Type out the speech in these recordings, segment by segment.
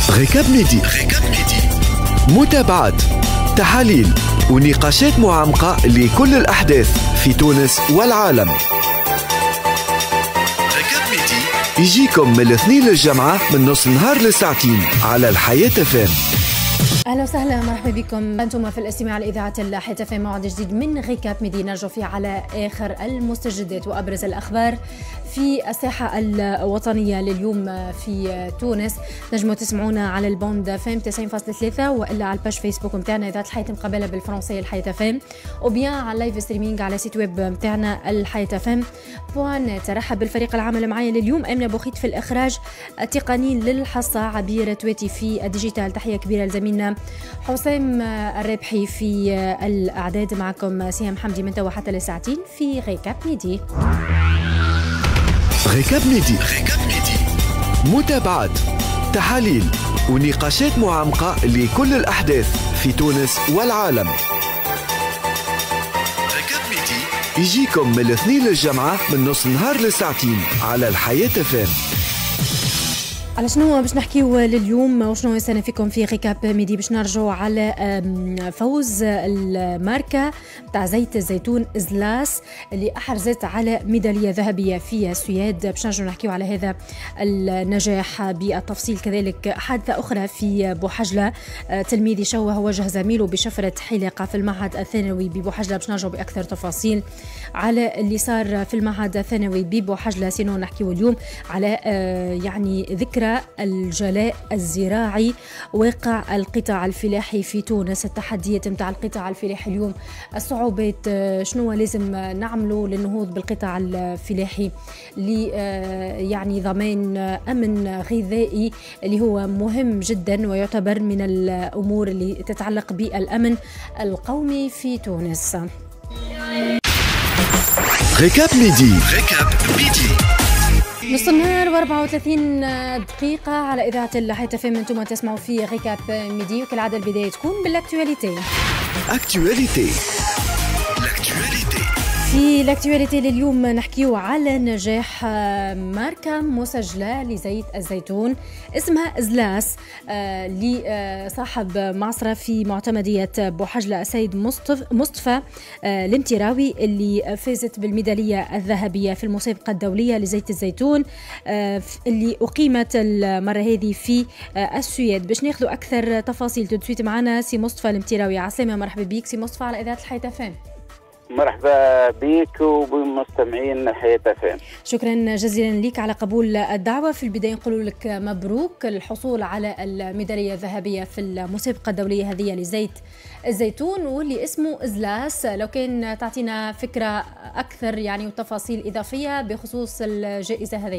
غيكاب ميدي. متابعات، تحاليل ونقاشات معمقة لكل الأحداث في تونس والعالم. غيكاب ميدي يجيكم من الاثنين للجمعة من نص النهار لساعتين على الحياة FM. اهلا وسهلا، مرحبا بكم. انتم في الاستماع لاذاعه الحياة FM، موعد جديد من غيكاب ميدي نرجع فيه على اخر المستجدات وابرز الاخبار في الساحه الوطنيه لليوم في تونس. نجموا تسمعونا على البوند فام 90.3 والا على الباج فيسبوك نتاعنا اذاعه الحياة مقابله بالفرنسيه الحياة FM، وبيان على اللايف ستريمينج على سيت ويب نتاعنا الحياة FM. ترحب بالفريق العامل معايا لليوم امنه بوخيت في الاخراج التقني للحصه، عبير تواتي في الديجيتال. تحيه كبيره لزميلنا حسام الرابحي في الأعداد. معكم سهام حمدي من توا حتى لساعتين في غيكاب ميدي. غيكاب ميدي. متابعات، تحاليل ونقاشات معمقة لكل الأحداث في تونس والعالم. غيكاب ميدي يجيكم من الاثنين للجمعة من نص النهار لساعتين على الحياة FM. على شنو باش نحكيو لليوم وشنو سنفيكم في غيكاب ميدي؟ باش نرجعوا على فوز الماركة تاع زيت الزيتون إزلاس اللي أحرزت على ميدالية ذهبية في السويد. باش نرجعوا نحكيو على هذا النجاح بالتفصيل. كذلك حادثة أخرى في بوحجلة، تلميذ يشوه وجه زميله بشفرة حلاقة في المعهد الثانوي ببوحجلة. باش نرجعوا بأكثر تفاصيل على اللي صار في المعهد الثانوي ببوحجلة. سينو نحكيو اليوم على يعني ذكرى الجلاء الزراعي، واقع القطاع الفلاحي في تونس، التحديات متاع القطاع الفلاحي اليوم، الصعوبات، شنو لازم نعملوا للنهوض بالقطاع الفلاحي يعني ضمان أمن غذائي اللي هو مهم جدا ويعتبر من الأمور اللي تتعلق بالأمن القومي في تونس. غيكاب ميدي. نص النهار و34 دقيقة على إذاعة الحياة FM. أنتم تسمعوا في غيكاب ميدي، وكالعادة البداية تكون بالأكتواليتي. في الأكتواليتي لليوم نحكيو على نجاح ماركة مسجلة لزيت الزيتون اسمها إزلاس، لصاحب معصرة في معتمدية بوحجلة السيد مصطفى المتراوي، اللي فازت بالميدالية الذهبية في المسابقة الدولية لزيت الزيتون اللي أقيمت المرة هذه في السويد. باش ناخذوا أكثر تفاصيل تدسويت معنا سي مصطفى المتراوي. عسلامة، مرحبا بيك سي مصطفى على إذاعة الحياة FM. مرحبا بك وبمستمعين الحياة FM. شكرا جزيلا لك على قبول الدعوة. في البداية نقول لك مبروك الحصول على الميدالية الذهبية في المسابقة الدولية هذه لزيت الزيتون واللي اسمه إزلاس. لو كان تعطينا فكرة أكثر يعني وتفاصيل إضافية بخصوص الجائزة هذه.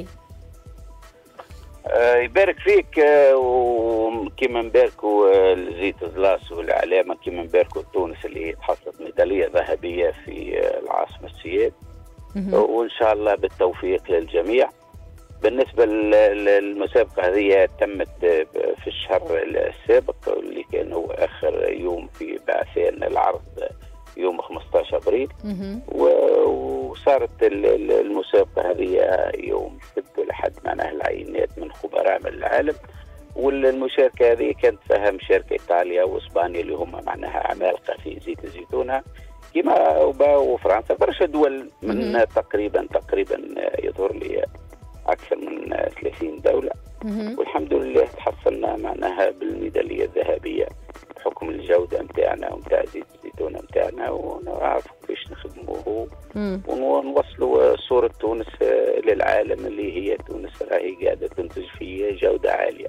يبارك فيك، وكما نباركوا لزيت إزلاس والعلامة، كما نباركوا تونس اللي تحصلت ميدالية ذهبية في العاصمة السويد، وإن شاء الله بالتوفيق للجميع. بالنسبة للمسابقة هذه تمت في الشهر السابق اللي كان هو آخر يوم في بعثان العرض يوم 15 أبريل، وصارت المسابقة هذه يوم السبت لحد معناها العينات من خبراء من العالم. والمشاركة هذه كانت فيها مشاركة إيطاليا وإسبانيا اللي هم معناها عمالقة في زيت الزيتون، كما وفرنسا، برشا دول من تقريبا يظهر لي أكثر من 30 دولة. والحمد لله تحصلنا معناها بالميدالية الذهبية بحكم الجودة متاعنا ومتاع زيت الزيتون متاعنا، ونعرفوا كيفاش نخدموه ونوصلوا صورة تونس للعالم اللي هي تونس راهي قاعدة تنتج في جودة عالية.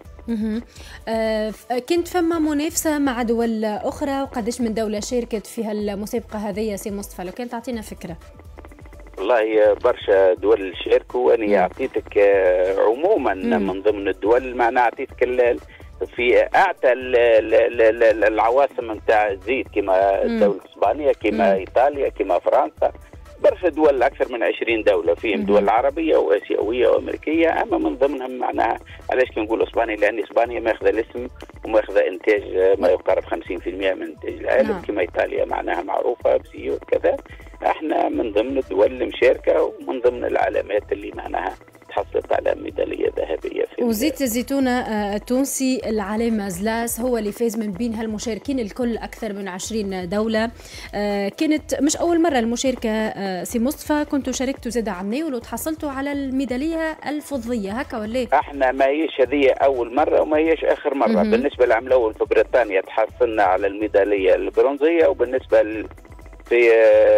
كنت فما منافسة مع دول أخرى، وقديش من دولة شاركت في هالمسابقة هذه يا سي مصطفى؟ لو كان تعطينا فكرة. والله برشا دول شاركوا. أنا أعطيتك عموما من ضمن الدول، معناها أعطيتك في أعتى العواصم نتاع الزيت كما دولة إسبانيا، كما إيطاليا، كما فرنسا، برشا دول، أكثر من 20 دولة فيهم دول عربية وآسيوية وأمريكية. أما من ضمنهم معناها علاش كنقول إسبانيا؟ لأن إسبانيا ماخذة الاسم وماخذة إنتاج ما يقارب 50% من إنتاج العالم، كما إيطاليا معناها معروفة بزيوت كذا. احنا من ضمن الدول المشاركة ومن ضمن العلامات اللي معناها تحصلت على ميدالية ذهبية في وزيت الزيتون التونسي العلامة زلاس هو اللي فاز من بين هالمشاركين الكل أكثر من 20 دولة. كانت مش أول مرة المشاركة سي مصطفى، كنتوا شاركتوا زاد عمناول وتحصلتوا على الميدالية الفضية هكا ولا؟ احنا ما هيش هذه أول مرة وما هيش آخر مرة. بالنسبة للعام الأول في بريطانيا تحصلنا على الميدالية البرونزية، وبالنسبة في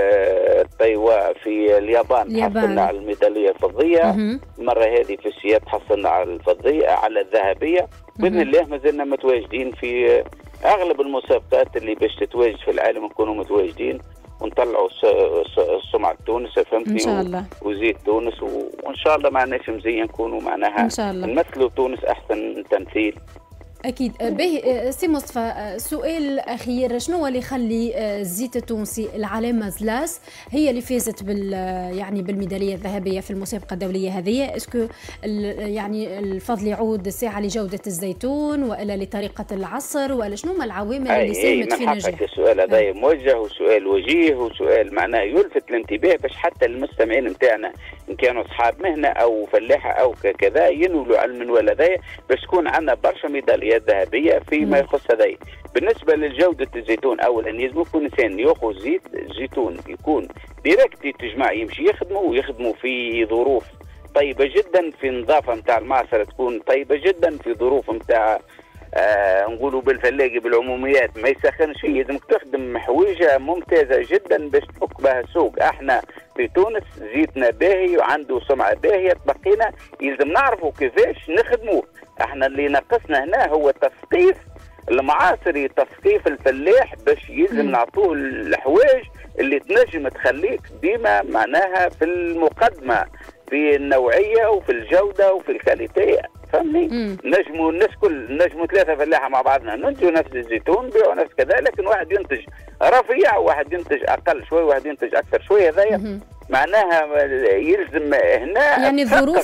تايوان في اليابان حصلنا على الميدالية الفضية. المرة هذه في السياد حصلنا على الفضية على الذهبية. بإذن الله ما زلنا متواجدين في أغلب المسابقات اللي باش تتواجد في العالم، نكونوا متواجدين ونطلعوا سمعة تونس، فهمتني؟ إن شاء الله. وزيد تونس، وإن شاء الله معناش مزيان نكونوا معناها إن شاء الله نمثلوا تونس أحسن تمثيل. أكيد. باهي سي مصطفى، سؤال أخير، شنو اللي يخلي الزيت التونسي العلامة زلاس هي اللي فازت يعني بالميدالية الذهبية في المسابقة الدولية هذه؟ اسكو يعني الفضل يعود ساعة لجودة الزيتون ولا لطريقة العصر، ولا شنو هما العوامل اللي ساهمت في نجاح؟ السؤال هذا موجه وسؤال وجيه وسؤال معناه يلفت الانتباه باش حتى المستمعين نتاعنا إن كانوا أصحاب مهنة أو فلاحة أو كذا ينولوا علم ولا ذا باش تكون عندنا برشا ميداليات ذهبية فيما يخص هذا. بالنسبة لجودة الزيتون، أولا يلزم يكون إنسان يأخذ زيت الزيتون يكون ديريكت يتجمع يمشي يخدموا في ظروف طيبة جدا، في نظافة نتاع المعصرة تكون طيبة جدا، في ظروف نتاع نقولوا بالفلاقي بالعموميات ما يسخنش فيه، لازمك تخدم حويجة ممتازة جدا باش تفك بها السوق. احنا في تونس زيتنا باهي وعنده سمعة باهية، تبقينا يلزم نعرفوا كيفاش نخدموه. احنا اللي ناقصنا هنا هو تثقيف المعاصري، تثقيف الفلاح باش يلزم نعطوه الحوايج اللي تنجم تخليك ديما معناها في المقدمة في النوعية وفي الجودة وفي الكاليتي، فهمني؟ نجموا الناس نجموا ثلاثة فلاحة مع بعضنا ننتجوا نفس الزيتون نبيعوا نفس كذا، لكن واحد ينتج رفيع وواحد ينتج أقل شوي وواحد ينتج أكثر شوي. هذايا معناها يلزم هنا يعني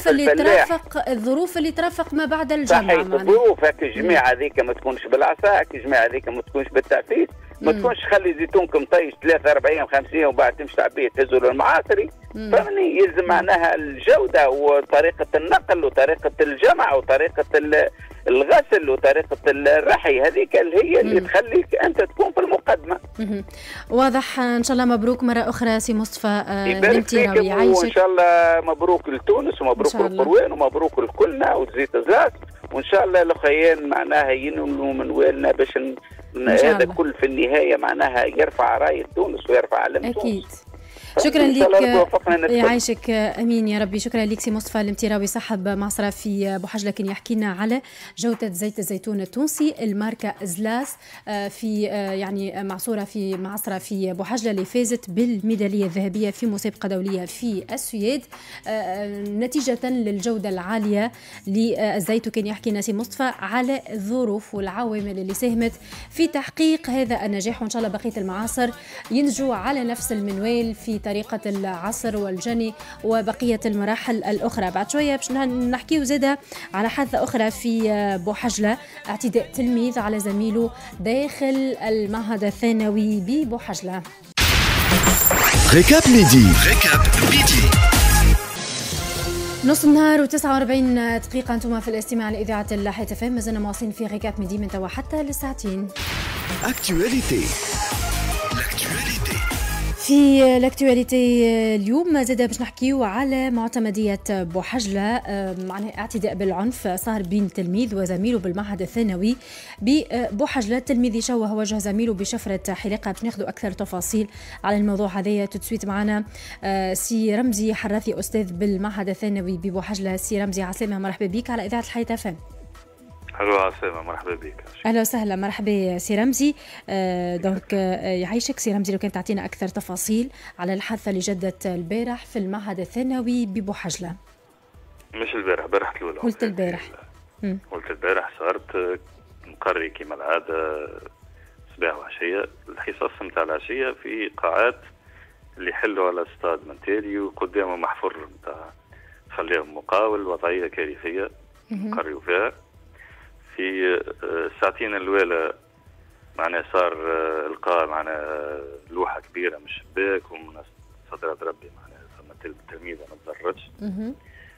الظروف اللي ترافق ما بعد الجمع. صحيح، الظروف هاك الجميع هذيك ما تكونش بالعصا، هاك الجميع هذيك ما تكونش بالتعفيس، ما تكونش خلي زيتونك مطيش 43 50 وبعد تمشي تعبيه تهزوا للمعاصري، فهمني؟ يلزم معناها الجوده وطريقه النقل وطريقه الجمع وطريقه الغسل وطريقه الرحي، هذيك اللي هي اللي تخليك انت تكون في المقدمه. واضح. ان شاء الله مبروك مره اخرى سي مصطفى المتيراوي، يعيشك وان شاء الله مبروك لتونس ومبروك للقروان ومبروك لكلنا وزيت زلاس، وان شاء الله الاخيان معناها ينولوا من والنا باش هذا كل في النهايه معناها يرفع رايه تونس ويرفع علم تونس. اكيد. شكرا لك، يعيشك امين يا ربي. شكرا لك سي مصطفى المتيراوي صاحب معصره في بوحجله، كان يحكي لنا على جوده زيت الزيتون التونسي الماركه زلاس في يعني معصوره في معصره في بوحجله اللي فازت بالميداليه الذهبيه في مسابقه دوليه في السويد نتيجه للجوده العاليه للزيت. وكان يحكي لنا سي مصطفى على الظروف والعوامل اللي ساهمت في تحقيق هذا النجاح، وان شاء الله بقيه المعاصر ينجوا على نفس المنوال في طريقة العصر والجني وبقية المراحل الأخرى. بعد شوية باش نحكيو زادة على حادثة أخرى في بوحجلة، اعتداء تلميذ على زميله داخل المعهد الثانوي ببوحجلة. ريكاب ميدي. نص النهار و49 دقيقة، انتم في الاستماع لإذاعة الحياة FM. مازلنا مواصلين في ريكاب ميدي من توا حتى للساعتين. في الاكتواليتي اليوم زاد باش نحكيو على معتمدية بوحجلة، معناها اعتداء بالعنف صار بين تلميذ وزميله بالمعهد الثانوي ببوحجلة. التلميذ يشوه وجه زميله بشفرة حلاقة. باش ناخذوا أكثر تفاصيل على الموضوع هذايا تسويت معنا سي رمزي حراثي أستاذ بالمعهد الثانوي ببوحجلة. سي رمزي عسلامة، مرحبا بك على إذاعة الحياة FM. الو عسلامة، مرحبا بك. اهلا وسهلا، مرحبا سي رمزي. دونك يعيشك سي رمزي، لو كان تعطينا اكثر تفاصيل على الحادثه اللي جدت البارح في المعهد الثانوي ببوحجله. مش البارح، بارحة الاولى. قلت البارح صارت مقري كما العاده صباح وعشيه، الحصص نتاع العشيه في قاعات اللي يحلوا على استاد منتالي وقدامه محفر نتاع خليهم مقاول، وضعيه كارثيه مقريوا فيها. في الساعتين الأولى معناها صار القاء معناها لوحة كبيرة من الشباك ومن صدرات ربي معناها ثم تلميذة ما تضرتش.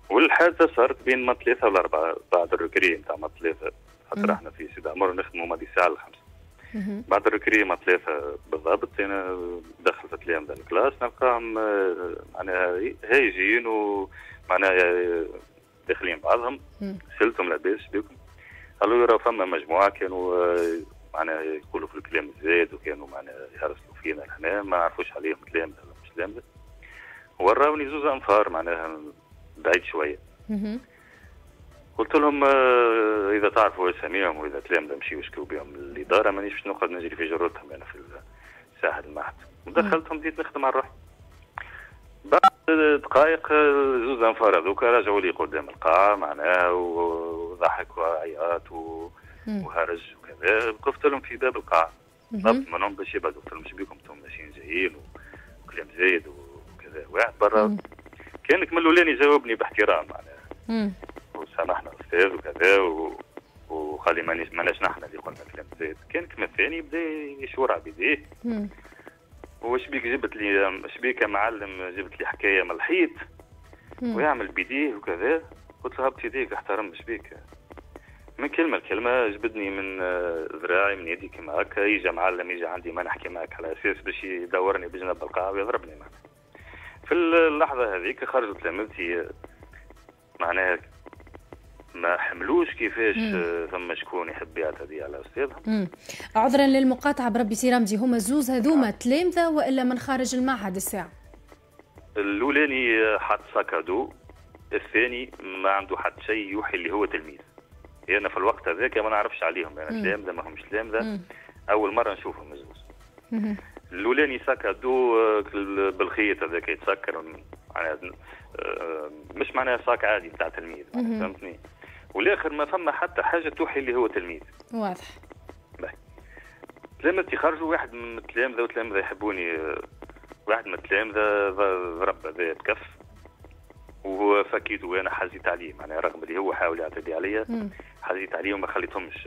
والحادثه صارت بين ما 3 ولا 4 بعد الركري نتاع ما 3، خاطر احنا في سيدي عمر نخدموا ما دي الساعه 5. بعد الركري ما 3 بالضبط انا دخل في تلامذه الكلاس نلقاهم معناها هايجين ومعناها داخلين بعضهم. سالتهم لاباس بكم؟ قالوا لي راه فما مجموعه كانوا معناها يقولوا في الكلام الزايد وكانوا معناها يهرسلوا فينا احنا ما نعرفوش عليهم تلامذه ولا مش تلامذه. وراوني 2 أنفار معناها بعيد شويه. قلت لهم اذا تعرفوا اساميهم واذا تلامذه مشيوا يشكوا بهم الاداره مانيش باش نقعد نجري في جرتهم انا في ساحه المعهد. ودخلتهم بديت نخدم على روحي. بعد دقائق 2 أنفار هذوك رجعوا لي قدام القاعه معناها وضحك وعياط وهرج وكذا. وقفت لهم في باب القاعه طلبت منهم باش يبعدوا. قلت لهم ايش بيكم انتم ماشيين جايين وكلام زايد وكذا. واحد برا كان من الاولاني جاوبني باحترام معناها وسامحنا استاذ وكذا وقال لي ماناش نحن اللي قلنا كلام زايد. كان كما الثاني بدا يشور على بيديه. واش بيك جبت لي اش بيك يا معلم جبت لي حكايه من الحيط ويعمل بيديه وكذا. قلت له هبط يديك احترم اش بيك. من كلمه لكلمه جبدني من ذراعي من يدي كما هكا. يجي معلم يجي عندي ما نحكي معك على اساس باش يدورني بجنب القاعه ويضربني معك. في اللحظه هذيك خرجوا تلامذتي معناها ما حملوش كيفاش ثم شكون يحب يعتدي على استاذهم. عذرا للمقاطعه بربي سي رمزي، هما الزوز هذوما تلامذه والا من خارج المعهد الساعه؟ الاولاني حط ساكادو، الثاني ما عنده حتى شيء يوحي اللي هو تلميذ. انا في الوقت هذاك ما نعرفش عليهم انا تلامذه ما همش تلامذه، اول مره نشوفهم الزوز. الاولاني ساكادو بالخيط هذاك يتسكر مش معناها ساك عادي بتاع تلميذ فهمتني. والاخر ما فما حتى حاجه توحي اللي هو تلميذ. واضح. باهي تلامذتي خرجوا. واحد من التلامذه وتلامذه يحبوني. واحد من التلامذه ضرب هذايا بكف وفكيته وانا حزيت عليه معناها رغم اللي هو حاول يعتدي عليا. حزيت عليه وما خليتهمش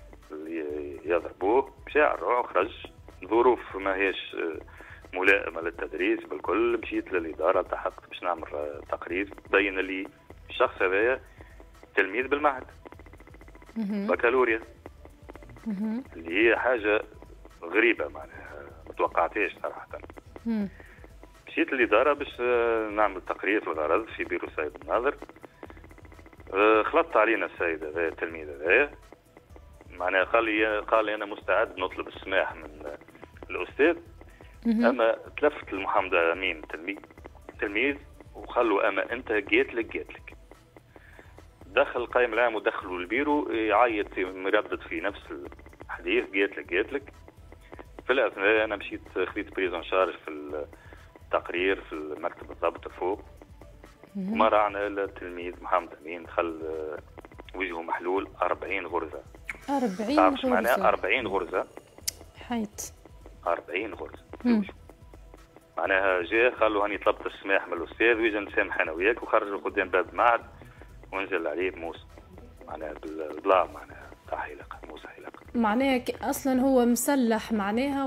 يضربوه. مشى على الروح خرج. ظروف ما هيش ملائمه للتدريس بالكل. مشيت للاداره التحقت باش نعمل تقرير بين لي الشخص هذايا تلميذ بالمعهد بكالوريا اللي هي حاجه غريبه معناها ما توقعتهاش صراحه. مشيت للاداره باش نعمل تقرير في الغرض في بيرو السيد الناظر. خلطت علينا السيد هذا التلميذ هذايا معناها قال لي انا مستعد نطلب السماح من الاستاذ. اما تلفت لمحمد امين تلميذ وقال له اما انت جيت لك. دخل القائم العام ودخلوا البيرو يعيط مردد في نفس الحديث جيت لك. في الاثناء انا مشيت خديت بريزون شارج في التقرير في المكتب الضبط فوق. مرعنا التلميذ محمد امين دخل وجهه محلول 40 غرزه. 40 غرزه معناها 40 غرزه حيت 40 غرزه معناها جاء قال له هاني طلبت السماح من الاستاذ ويجي نسامح انا وياك. وخرجوا قدام باب المعهد ونزل عليه بموس معناها بالبلا معناها تاع حيلق موس حيلق معناها اصلا هو مسلح معناها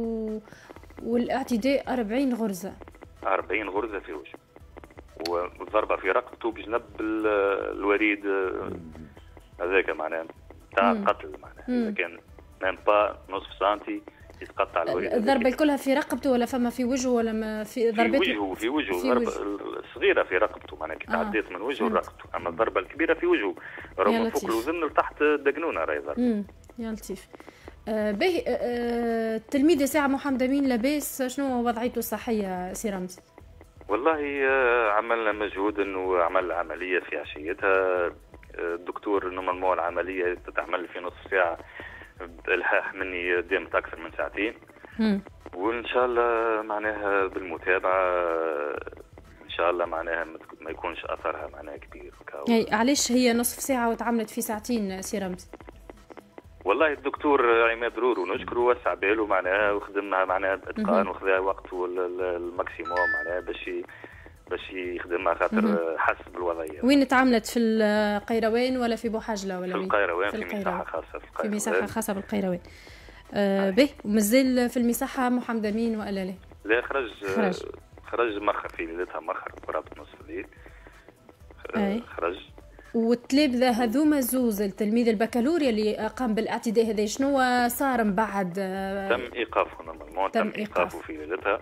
والاعتداء 40 غرزه 40 غرزه في وجهه والضربه في رقبته بجنب الوريد هذاك معناها تاع قتل معناها اذا كان ميم با نصف سنتي يتقطع الوريد. الضربه كلها في رقبته ولا فما في وجهه ولا ما في ضربته؟ في وجهه ضربه الصغيره في رقبته معناها كي تعديت من وجهه لرقبته. اما الضربه الكبيره في وجهه راهو من فوق الوزن لتحت الدقنونه راهي ضربه. يا لطيف. باهي التلميذ ساعه محمد امين لاباس شنو وضعيته الصحيه سي رمزي؟ والله عملنا مجهود انه عمل عمليه في عشيتها. الدكتور نورمالمون العمليه تتعمل في نصف ساعه بالحاح مني دامت اكثر من ساعتين. وان شاء الله معناها بالمتابعه ان شاء الله معناها ما يكونش اثرها معناها كبير. علاش هي نصف ساعه وتعملت في ساعتين سي رمزي؟ والله الدكتور عماد رورو نشكره وسع باله معناها وخدمها معناها باتقان وخذا وقته الماكسيموم معناها باش يخدمها خاطر حس بالوضعيه. وين تعملت في القيروان ولا في بوحجله ولا في القيروان في مساحه خاصه في مساحه خاصه بالقيروان. به ومازال في المساحه محمد امين ولا لا؟ لا خرج مخر في ليلتها مخر قرابه نصف الليل. خرج. والتلامذة هذوما زوز، التلميذ البكالوريا اللي قام بالاعتداء هذا شنو صار من بعد؟ تم ايقافه نورمالمون، تم ايقافه في ليلتها.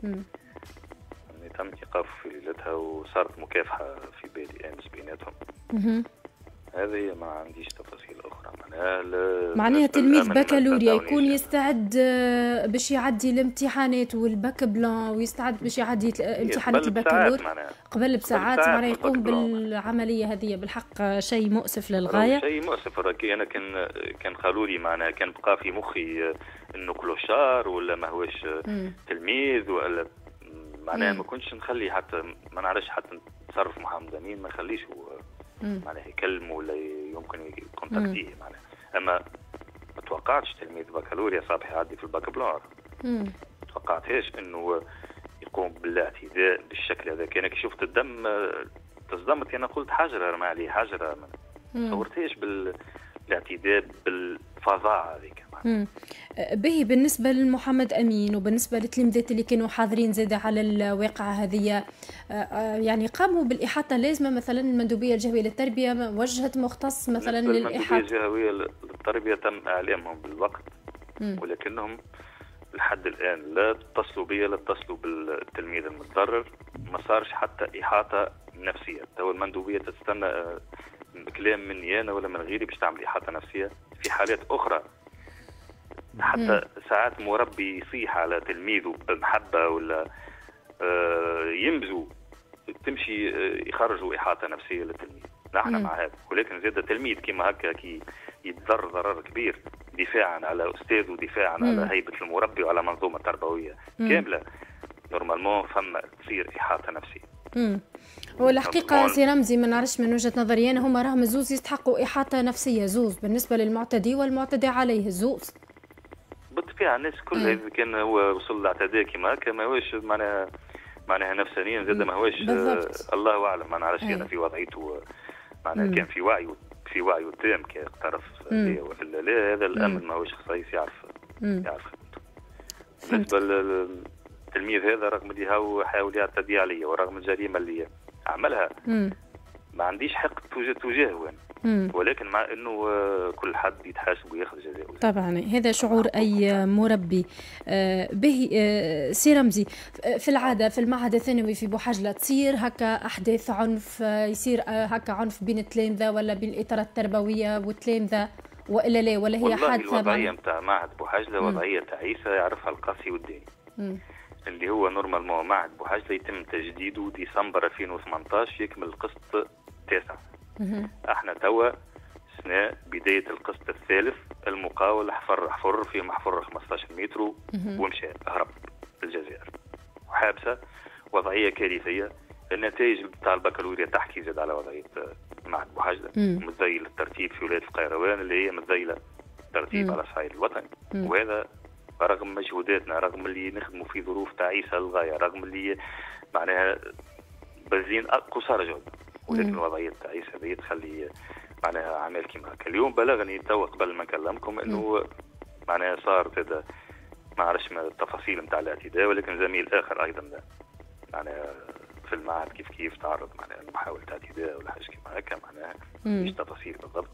تم ايقافه في ليلتها وصارت مكافحه في بالي امس بيناتهم. هذه ما عنديش تفاصيل اخرى. معناها تلميذ بكالوريا يكون يستعد باش يعدي الامتحانات والباك بلان، ويستعد باش يعدي امتحانات البكالوريا قبل بساعات، معناها يقوم بالعمليه هذه. بالحق شيء مؤسف للغايه، شيء مؤسف. انا كان قالوا لي معناها كان بقى في مخي انه كلوشار ولا ما هوش تلميذ ولا معناها ما كنتش نخلي حتى ما نعرفش حتى نتصرف مع مدامين، ما نخليش معناها يكلم ولا يمكن يكونتاكتيه معناها. اما ما توقعتش تلميذ بكالوريا صباح يعدي في الباكالوريا، ما توقعتهاش انه يقوم بالاعتداء بالشكل هذا. كان كي شفت الدم تصدمت، انا قلت حجره ما عليه حجره، ما تصورتهاش بالاعتداء بالفظاعه هذيك. باهي بالنسبة لمحمد أمين وبالنسبة للتلامذات اللي كانوا حاضرين زادة على الواقعة هذه، يعني قاموا بالإحاطة اللازمة مثلا المندوبية الجهوية للتربية وجهت مختص مثلا للإحاطة؟ المندوبية الجهوية للتربية تم إعلامهم بالوقت، ولكنهم لحد الآن لا اتصلوا بي لا اتصلوا بالتلميذ المتضرر، ما صارش حتى إحاطة نفسية. تو المندوبية تستنى كلام مني أنا ولا من غيري باش تعمل إحاطة نفسية. في حالات أخرى حتى ساعات مربي يصيح على تلميذه بمحبة ولا ينبذوا تمشي يخرجوا إحاطة نفسية للتلميذ. نحن مع هذا، ولكن زاد تلميذ كما هكا كي يتضرر ضرر كبير دفاعا على أستاذ ودفاعا على هيبة المربي وعلى منظومة تربوية كاملة، نورمالمون فما تصير إحاطة نفسية. هو الحقيقة سي رمزي ما نعرفش من وجهة نظري أنا، هما راهم زوز يستحقوا إحاطة نفسية، زوز بالنسبة للمعتدي والمعتدى عليه، زوز بالطبيعة. الناس كلها إذا كان هو وصل لاعتداء كما هكا ما هوش معناها نفسانيا زاد ما هوش الله أعلم، ما نعرفش أنا في وضعيته معناها كان في وعي تام كاقترف ولا لا. هذا الأمر ما هوش خصيص يعرف بالنسبة للتلميذ هذا، رغم اللي هو حاول يعتدي عليا ورغم الجريمة اللي عملها ما عنديش حق تجاهه، ولكن مع انه كل حد يتحاسب وياخذ جزاءه. طبعا هذا شعور اي مربي. به سي رمزي، في العاده في المعهد الثانوي في بوحجله تصير هكا احداث عنف، يصير هكا عنف بين التلامذه ولا بين الاطارات التربويه والتلامذه ولا لا، ولا هي حادثه؟ الوضعيه نتاع معهد بوحجله وضعيه تعيسه يعرفها القاسي والداني، اللي هو نورمالمون معهد بوحجله يتم تجديده ديسمبر 2018 يكمل القسط 9. احنا توا اثناء بدايه القسط الثالث، المقاول حفر في محفر 15 متر ومشى هرب للجزائر وحابسه. وضعيه كارثيه. النتائج تاع البكالوريا تحكي زاد على وضعيه معهد بوحجله، متذيل الترتيب في ولايه القيروان اللي هي متذيله ترتيب على الصعيد الوطني. وهذا رغم مجهوداتنا، رغم اللي نخدموا في ظروف تعيسه للغايه، رغم اللي معناها بازين قصارى جهد، ولكن وضعيه التعيس هذه تخلي معناها اعمال كيما هكا. اليوم بلغني تو قبل ما نكلمكم انه معناها صار هذا ما عرفش التفاصيل نتاع الاعتداء، ولكن زميل اخر ايضا معناها في المعهد كيف تعرض معناها لمحاولة اعتداء ولا حاجه كيما هكا، معناها مش تفاصيل بالضبط.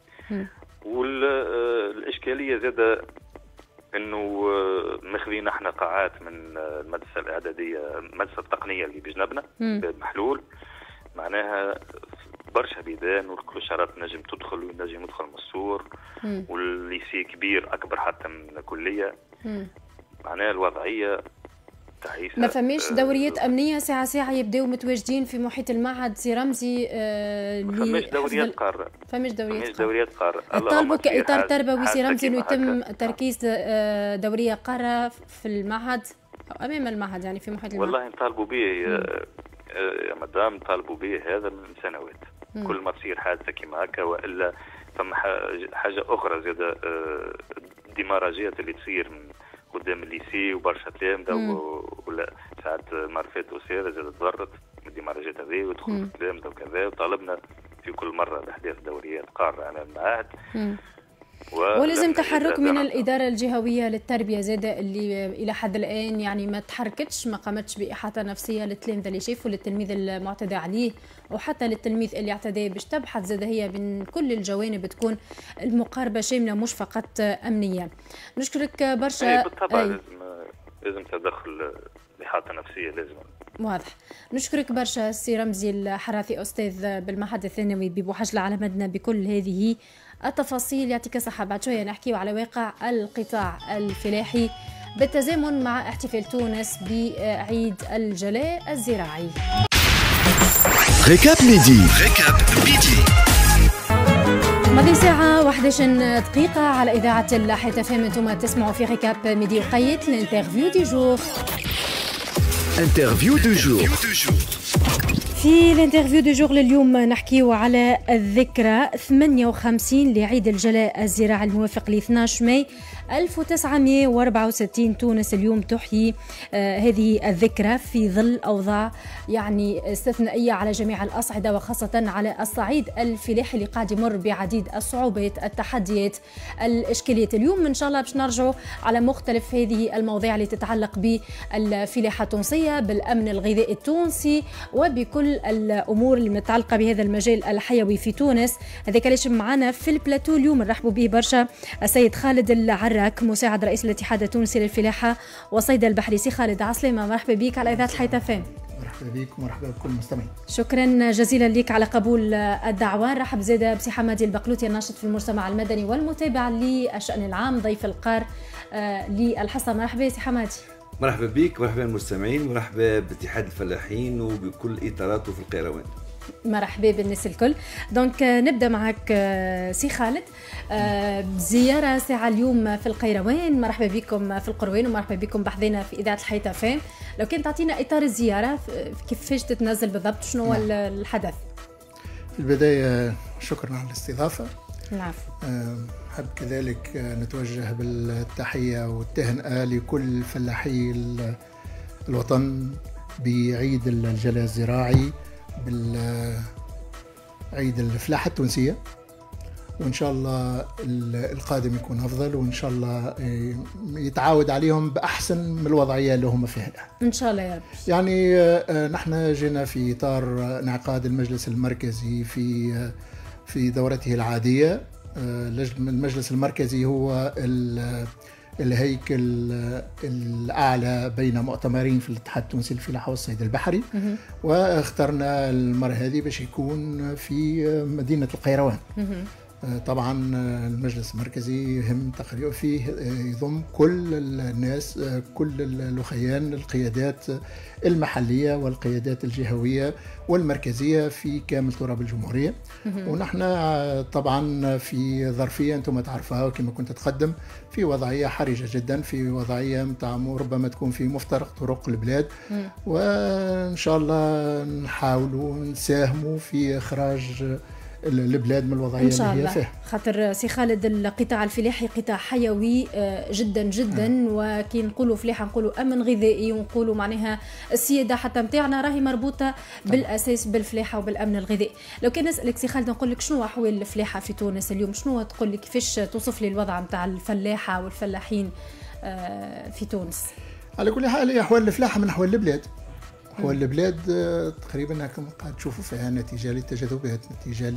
والاشكاليه زاد انه ماخذين احنا قاعات من المدرسه الاعداديه، المدرسه التقنيه اللي بجنبنا محلول، معناها برشا بيبان والكلوشارات نجم تدخل ونجم يدخل من السور، والليسي كبير اكبر حتى من كليه. معناها الوضعيه تعيسه. ما فماش دوريات امنيه ساعه يبداو متواجدين في محيط المعهد سي رمزي؟ ما فماش دوريات قاره. فماش دوريات قاره. طالبوا كاطار تربوي سي رمزي انه يتم تركيز دوريه قاره في المعهد او امام المعهد، يعني في محيط المعهد. والله نطالبوا به يا مدام، طالبوا به هذا من سنوات. كل ما تصير حادثه كيما هكا والا فما حاجه اخرى زاد الديماراجيات اللي تصير من قدام الليسي وبرشا تلامذه ولا ساعات مرفات أسيرة زاد تضرت من الديماراجات هذه ويدخلوا التلامذه وكذا، وطالبنا في كل مره باحداث دوريات قاره على المعاهد. ولازم تحرك من الإدارة الجهوية للتربية زاد اللي إلى حد الآن يعني ما تحركتش، ما قامتش بإحاطة نفسية للتلامذة اللي شافوا، للتلميذ المعتدى عليه وحتى للتلميذ اللي اعتدى، باش تبحث زاد هي من كل الجوانب تكون المقاربة شاملة مش فقط أمنية. نشكرك برشا. بالطبع لازم تدخل إحاطة نفسية لازم. واضح. نشكرك برشا سي رمزي الحراثي أستاذ بالمعهد الثانوي ببوحجلة على مدنا بكل هذه التفاصيل. يعطيك الصحة. بعد شوية نحكيو على واقع القطاع الفلاحي بالتزامن مع احتفال تونس بعيد الجلاء الزراعي. ريكاب ميدي. ماضي ساعة 11 دقيقة على إذاعة الحياة فهم. انتم تسمعوا في ريكاب ميدي وقيت الانترفيو دي جور. انترفيو دو جور. في الانترفيو دو جور لليوم نحكيو على الذكرى 58 لعيد الجلاء الزراعي الموافق ل 12 ماي 1964. تونس اليوم تحيي هذه الذكرى في ظل أوضاع يعني استثنائية على جميع الأصعدة، وخاصة على الصعيد الفلاحي اللي قاعد يمر بعديد الصعوبات، التحديات، الإشكاليات. اليوم إن شاء الله باش نرجعوا على مختلف هذه المواضيع اللي تتعلق بالفلاحة التونسية، بالأمن الغذائي التونسي، وبكل الأمور اللي متعلقة بهذا المجال الحيوي في تونس. هذاك ليش معنا في البلاتو اليوم نرحبوا به برشا السيد خالد العراك، مساعد رئيس الاتحاد التونسي للفلاحة وصيد البحري. سي خالد عسلامة، مرحبا بك على إذاعة الحياة فهم. مرحبا بك ومرحبا بكل المستمعين. شكرا جزيلا لك على قبول الدعوة. نرحب زاده بسي حمادي البقلوطي الناشط في المجتمع المدني والمتابع للشأن العام، ضيف القار للحصة. مرحبا سي حمادي. مرحبا بك، مرحبا بالمستمعين، مرحبا باتحاد الفلاحين وبكل اطاراته في القيروان. مرحبا بالناس الكل. دونك نبدا معك سي خالد. زياره ساعه اليوم في القيروان. مرحبا بكم في القروان ومرحبا بكم بحذنا في اذاعه الحياه فهم. لو كان تعطينا اطار الزياره، كيفاش تتنزل بالضبط، شنو هو الحدث؟ في البدايه شكرا على الاستضافه. العفو. حب كذلك نتوجه بالتحيه والتهنئه لكل فلاحي الوطن بعيد الجلاء الزراعي، بالعيد الفلاحة التونسية، وإن شاء الله القادم يكون أفضل، وإن شاء الله يتعاود عليهم بأحسن من الوضعية اللي هم فيها الآن إن شاء الله يا رب. يعني نحن جينا في إطار انعقاد المجلس المركزي في دورته العادية. المجلس المركزي هو الهيكل الأعلى بين مؤتمرين في الاتحاد التونسي للفلاحة والصيد البحري، واخترنا المرة هذه باش يكون في مدينة القيروان. طبعا المجلس المركزي يهم تقريبا فيه يضم كل الناس، كل الأخيان، القيادات المحلية والقيادات الجهوية والمركزية في كامل تراب الجمهورية. ونحن طبعا في ظرفية أنتم تعرفها كما كنت تقدم، في وضعية حرجة جدا، في وضعية متاع ربما تكون في مفترق طرق البلاد، وإن شاء الله نحاولوا نساهموا في إخراج البلاد من الوضعيه إن شاء اللي الله. هي فيها. خاطر سي خالد القطاع الفلاحي قطاع حيوي جدا جدا، وكي نقولوا فلاحه نقولوا امن غذائي، ونقولوا معناها السياده حتى نتاعنا راهي مربوطه بالاساس بالفلاحه وبالامن الغذائي. لو كان نسالك سي خالد نقول لك شنو احوال الفلاحه في تونس اليوم، شنو تقول لي كيفاش توصف لي الوضع نتاع الفلاحه والفلاحين في تونس؟ على كل حال احوال الفلاحه من احوال البلاد. أحوال البلاد تقريبا كما قاعد تشوفوا فيها نتيجه للتجاذبات، نتيجه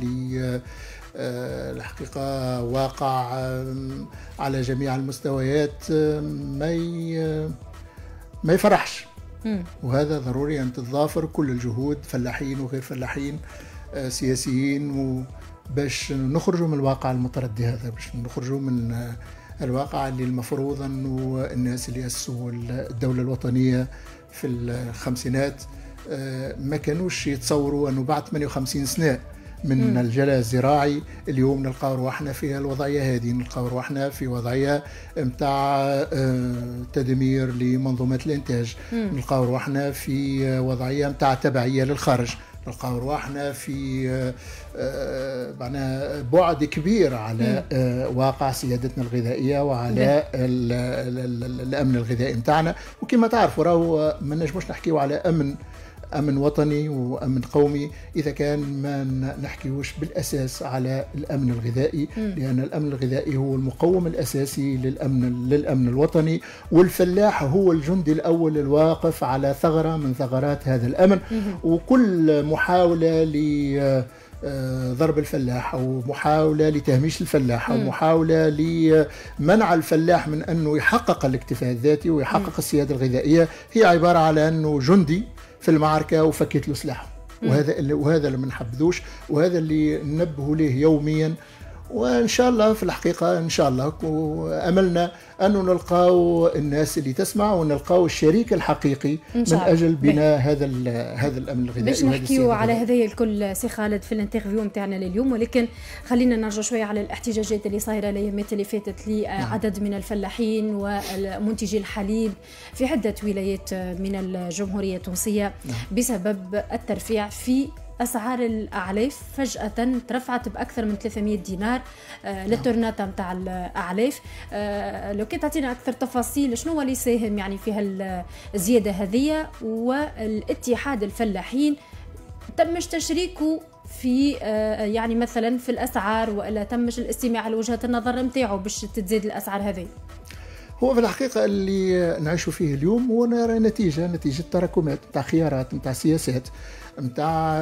الحقيقه واقع على جميع المستويات ما يفرحش. وهذا ضروري أن تتضافر كل الجهود، فلاحين وغير فلاحين، سياسيين، باش نخرجوا من الواقع المتردي هذا، باش نخرجوا من الواقع اللي المفروض أنه الناس اللي أسسوا الدولة الوطنية في الخمسينات ما كانوش يتصوروا أنه بعد 58 سنة من الجلاء الزراعي اليوم نلقاو روحنا في الوضعية هذه، نلقاو روحنا في وضعية متاع تدمير لمنظومات الإنتاج، نلقاو روحنا في وضعية متاع تبعية للخارج، نلقاو روحنا في بعد كبير على واقع سيادتنا الغذائية وعلى الأمن الغذائي متاعنا. وكما تعرفوا راهو ما نجموش نحكيو على أمن أمن وطني وأمن قومي إذا كان ما نحكيوش بالأساس على الأمن الغذائي، لأن الأمن الغذائي هو المقوم الأساسي للأمن الوطني، والفلاح هو الجندي الأول الواقف على ثغرة من ثغرات هذا الأمن. وكل محاولة ضرب الفلاح أو محاولة لتهميش الفلاح أو محاولة لمنع الفلاح من أنه يحقق الاكتفاء الذاتي ويحقق السيادة الغذائية هي عبارة على أنه جندي في المعركة وفكت له سلاحه. وهذا اللي ما نحبذوش، وهذا اللي ننبه ليه يوميا. وإن شاء الله في الحقيقة إن شاء الله أملنا أنه نلقاو الناس اللي تسمع ونلقاو الشريك الحقيقي من أجل بناء هذا الأمن الغذائي. باش نحكيو على هذايا الكل سي خالد في الانترفيو نتاعنا لليوم، ولكن خلينا نرجع شوية على الاحتجاجات اللي صايرة الأيامات اللي فاتت لعدد من الفلاحين ومنتجي الحليب في عدة ولايات من الجمهورية التونسية بسبب الترفيع في أسعار الأعلاف. فجأة ترفعت بأكثر من 300 دينار للتورناتا متاع الأعلاف. لو كنت تعطينا أكثر تفاصيل شنو هو اللي يساهم يعني في هالزيادة هذه، والاتحاد الفلاحين تمش تشريكه في يعني مثلا في الأسعار، وإلا تمش الاستماع لوجهة النظر متاعه باش تتزيد الأسعار هذه؟ هو في الحقيقة اللي نعيشوا فيه اليوم هو نتيجة تراكمات نتاع خيارات نتاع سياسات نتاع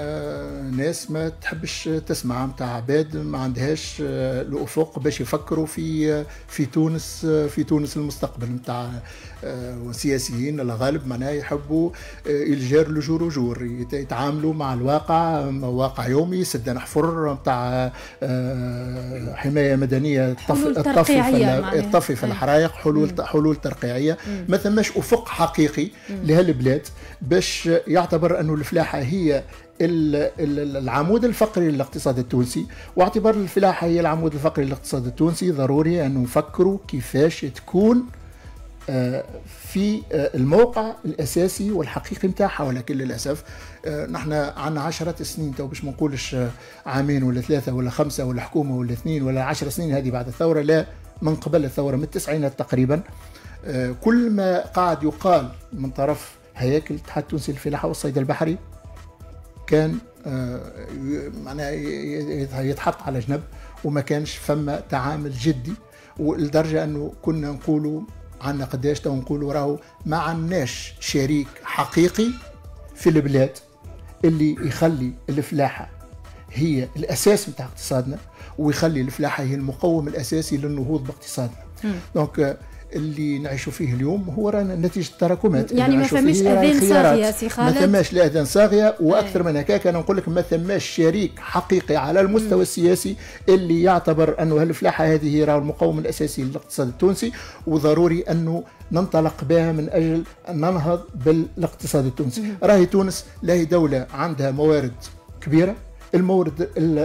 ناس ما تحبش تسمع، نتاع عباد ما عندهاش الأفق باش يفكروا في تونس المستقبل، نتاع سياسيين الغالب معناها يحبوا الجار لجور وجور، يتعاملوا مع الواقع واقع يومي، سد نحفر نتاع حماية مدنية تطفي في الحرائق، حلول ترقيعية. ما ثماش أفق حقيقي لهالبلاد باش يعتبر أنه الفلاحة هي العمود الفقري للاقتصاد التونسي، واعتبار الفلاحة هي العمود الفقري للاقتصاد التونسي ضروري أن نفكروا كيفاش تكون في الموقع الأساسي والحقيقي متاعها. ولكن للأسف نحن عنا 10 سنين تو، باش ما نقولش عامين ولا 3 ولا 5 ولا حكومة ولا 2 ولا 10 سنين هذه بعد الثورة، لا من قبل الثورة من التسعينات تقريبا. كل ما قاعد يقال من طرف هياكل الاتحاد التونسي للفلاحة والصيد البحري كان معناها يتحط على جنب، وما كانش فما تعامل جدي، ولدرجة أنه كنا نقولوا عنا قداش تو نقولوا راهو ما عناش شريك حقيقي في البلاد اللي يخلي الفلاحة هي الأساس متاع اقتصادنا، ويخلي الفلاحة هي المقوم الأساسي للنهوض باقتصادنا. دونك اللي نعيشوا فيه اليوم هو رانا نتيجة تراكمات، يعني ما فماش اذان صاغيه سي خالد، ما ثماش لا اذان صاغيه، واكثر من هكاك انا نقول لك ما ثماش شريك حقيقي على المستوى السياسي اللي يعتبر انه هالفلاحه هذه هي المقوم الاساسي للاقتصاد التونسي، وضروري انه ننطلق بها من اجل ان ننهض بالاقتصاد التونسي. راهي تونس لاهي دوله عندها موارد كبيره، المورد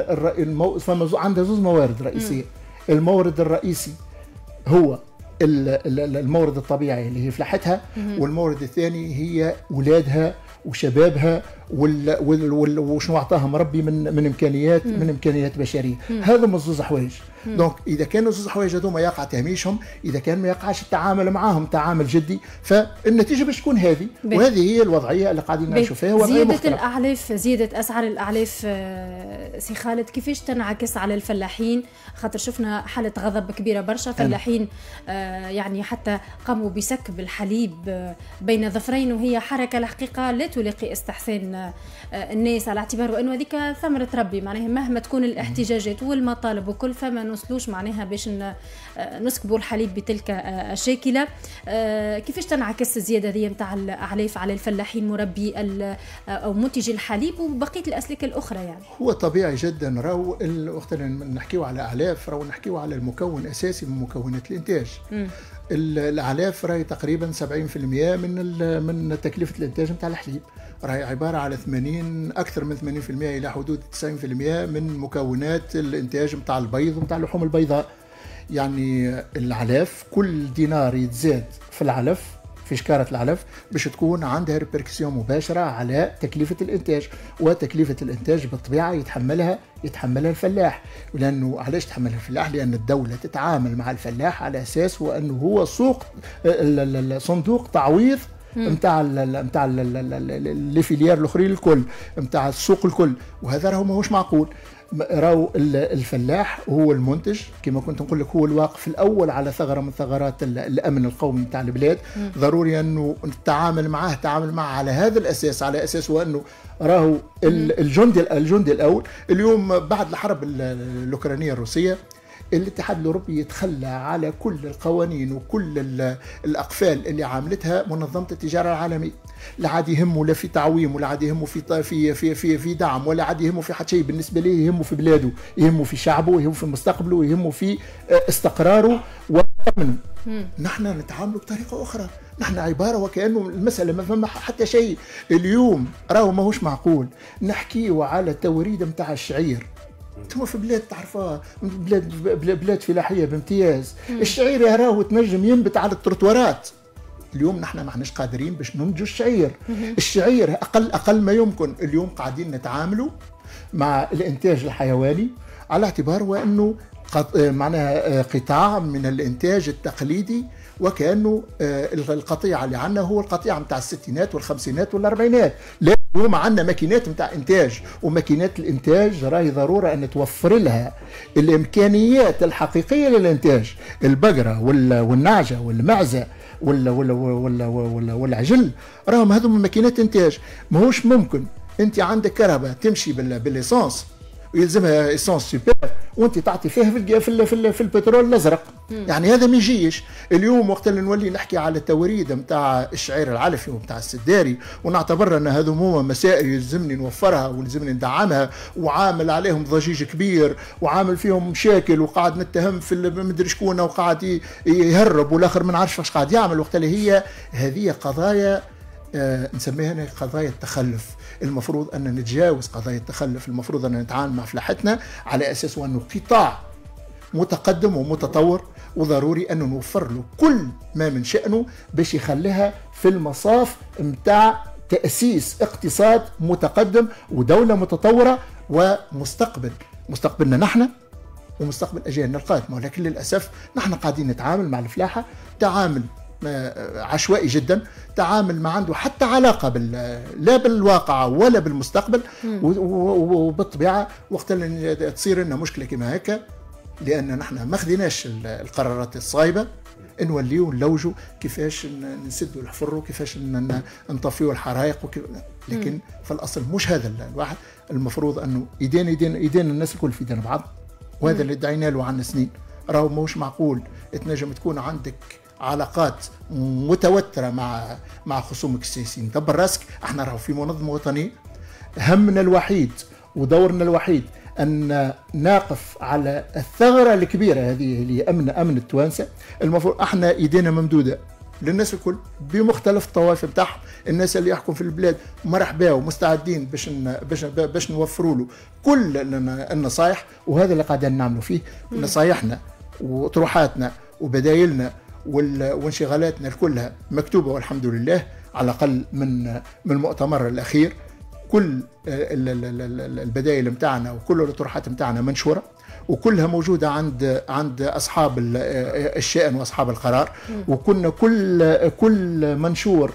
عندها زوج موارد رئيسيه. المورد الرئيسي هو المورد الطبيعي اللي هي فلاحتها، والمورد الثاني هي اولادها وشبابها وشنو اعطاهم ربي من امكانيات بشريه. هذا من زوز حوايج. دونك اذا كانوا زوز حوايج هذوما يقع تهميشهم، اذا كان ما يقعش التعامل معاهم تعامل جدي، فالنتيجه باش تكون هذه. وهذه هي الوضعيه اللي قاعدين نعيشوا فيها. زياده اسعار الاعلاف سي خالد كيفاش تنعكس على الفلاحين؟ خاطر شفنا حاله غضب كبيره برشا، فلاحين يعني حتى قاموا بسكب الحليب بين ظفرين، وهي حركه الحقيقه لا تلاقي استحسان الناس، على اعتبار انه هذيك ثمره ربي. معناها مهما تكون الاحتجاجات والمطالب وكل، فما نوصلوش معناها باش نسكبوا الحليب بتلك الشاكله. كيفاش تنعكس الزياده هذه نتاع الاعلاف على الفلاحين مربي او منتجي الحليب وبقيه الاسلاك الاخرى؟ يعني هو طبيعي جدا. راهو وقت نحكيو على اعلاف راهو نحكيو على المكون الاساسي من مكونات الانتاج. الاعلاف راهي تقريبا 70% من تكلفه الانتاج نتاع الحليب، راهي عباره على اكثر من 80% الى حدود 90% من مكونات الانتاج نتاع البيض ونتاع اللحوم البيضاء. يعني العلف كل دينار يتزاد في العلف، في شكارة العلف، باش تكون عندها ريبركسيون مباشرة على تكلفة الإنتاج، وتكلفة الإنتاج بالطبيعة يتحملها الفلاح. لأنه علاش تحملها الفلاح؟ لأن الدولة تتعامل مع الفلاح على أساس وأنه هو صندوق تعويض نتاع لي فيليير الاخرين الكل، نتاع السوق الكل، وهذا راهو ماهوش معقول. راهو الفلاح هو المنتج كما كنت نقول لك، هو الواقف الاول على ثغره من ثغرات الامن القومي نتاع البلاد. ضروري انه التعامل معه على هذا الاساس، على اساس انه راهو الجندي الاول. اليوم بعد الحرب الاوكرانيه الروسيه الاتحاد الاوروبي يتخلى على كل القوانين وكل الاقفال اللي عاملتها منظمه التجاره العالميه. لا عاد يهمه لا في تعويم، ولا عاد يهمه في دعم، ولا عاد يهمه في حتى شيء. بالنسبه ليه يهمه في بلاده، يهمه في شعبه، يهمه في مستقبله، يهمه في استقراره وامنه. نحن نتعامل بطريقه اخرى، نحن عباره وكانه المساله ما فما حتى شيء. اليوم راهو ماهوش معقول نحكيوا على توريد نتاع الشعير. انتم في بلاد تعرفوها، بلاد فلاحيه بامتياز. الشعير راهو تنجم ينبت على التروتوارات. اليوم نحن ما احناش قادرين باش ننتجوا الشعير. الشعير اقل ما يمكن. اليوم قاعدين نتعاملوا مع الانتاج الحيواني على اعتبار وانه معناها قطاع من الانتاج التقليدي، وكانه القطيع اللي عندنا هو القطيع نتاع الستينات والخمسينات والاربعينات. لا، اليوم عندنا ماكينات نتاع انتاج، وماكينات الانتاج راهي ضروره ان توفر لها الامكانيات الحقيقيه للانتاج. البقره والنعجه والمعزه والعجل راهم هذوما ماكينات انتاج. ماهوش ممكن انت عندك كهرباء تمشي بالليسانس ويلزمها ايسانس سوبر وانت تعطي فيها في البترول الازرق. يعني هذا ما يجيش. اليوم وقت اللي نولي نحكي على التوريد نتاع الشعير العلفي ونتاع السداري، ونعتبر ان هذو هما مسائل يلزمني نوفرها ويلزمني ندعمها، وعامل عليهم ضجيج كبير وعامل فيهم مشاكل، وقاعد نتهم في مدري شكون، وقاعد يهرب والاخر ما نعرفش واش قاعد يعمل. وقت اللي هذه قضايا نسميها قضايا التخلف. المفروض أن نتجاوز قضايا التخلف، المفروض أن نتعامل مع فلاحتنا على أساس أنه قطاع متقدم ومتطور، وضروري أن نوفر له كل ما من شأنه باش يخليها في المصاف متاع تأسيس اقتصاد متقدم ودولة متطورة مستقبلنا نحن ومستقبل أجيالنا القادمة. ولكن للأسف نحن قاعدين نتعامل مع الفلاحة تعامل عشوائي جدا، تعامل ما عنده حتى علاقة لا بالواقع ولا بالمستقبل. وبالطبيعة وقت اللي تصير لنا مشكلة كما هكا، لأن نحن ما خديناش القرارات الصائبة، نوليو نلوجوا كيفاش نسدوا الحفر وكيفاش نطفيوا الحرائق لكن في الأصل مش هذا الواحد. المفروض أنه إيدين الناس الكل في ايدين بعض، وهذا اللي دعينا له عنا سنين. راهو مش معقول تنجم تكون عندك علاقات متوترة مع خصومك السياسيين. دبر راسك، احنا راهو في منظمة وطنية، همنا الوحيد ودورنا الوحيد أن نقف على الثغرة الكبيرة هذه اللي أمن التوانسة. المفروض احنا ايدينا ممدودة للناس الكل بمختلف الطوائف بتاعهم. الناس اللي يحكم في البلاد مرحبا ومستعدين باش نوفروا له كل النصائح، وهذا اللي قاعدين نعملوا فيه. نصايحنا وطروحاتنا وبدايلنا وانشغالاتنا كلها مكتوبة والحمد لله، على الأقل من المؤتمر الأخير. كل البدائل متاعنا وكل الطروحات متاعنا منشورة، وكلها موجودة عند أصحاب الشأن وأصحاب القرار. وكنا كل منشور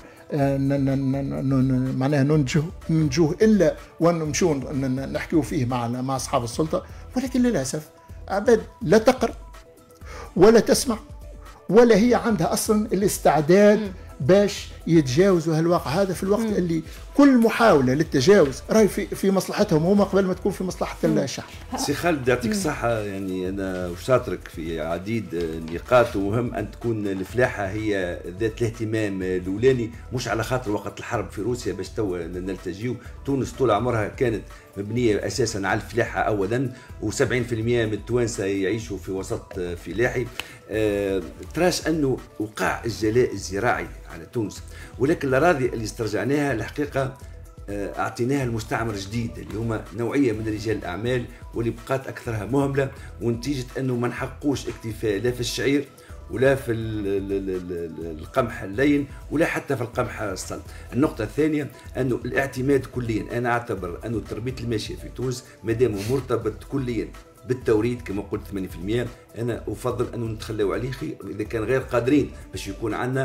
معناها ننجوه إلا ونمشوا نحكيوا فيه مع أصحاب السلطة. ولكن للأسف عباد لا تقرأ ولا تسمع ولا هي عندها أصلا الاستعداد باش يتجاوزوا هالواقع هذا، في الوقت اللي كل محاولة للتجاوز راهي في مصلحتهم هما قبل ما تكون في مصلحة الشعب. سي خالد يعطيك الصحة، يعني أنا وشاطرك في عديد نقاط، ومهم أن تكون الفلاحة هي ذات الاهتمام الأولاني، مش على خاطر وقت الحرب في روسيا باش تو نلتجيو. تونس طول عمرها كانت مبنية أساسا على الفلاحة أولا، و70% من التوانسة يعيشوا في وسط فلاحي. تراش أنه وقع الجلاء الزراعي على تونس، ولكن الأراضي اللي استرجعناها الحقيقة أعطيناها المستعمر جديد اللي هما نوعية من رجال الأعمال، واللي بقات أكثرها مهملة، ونتيجة أنه ما نحقوش اكتفاء لا في الشعير ولا في القمح اللين ولا حتى في القمح الصلب. النقطة الثانية أنه الاعتماد كليا، أنا أعتبر أنه تربية الماشية في تونس مادام مرتبط كليا بالتوريد كما قلت 80%، أنا أفضل أنه نتخلوا عليه إذا كان غير قادرين باش يكون عندنا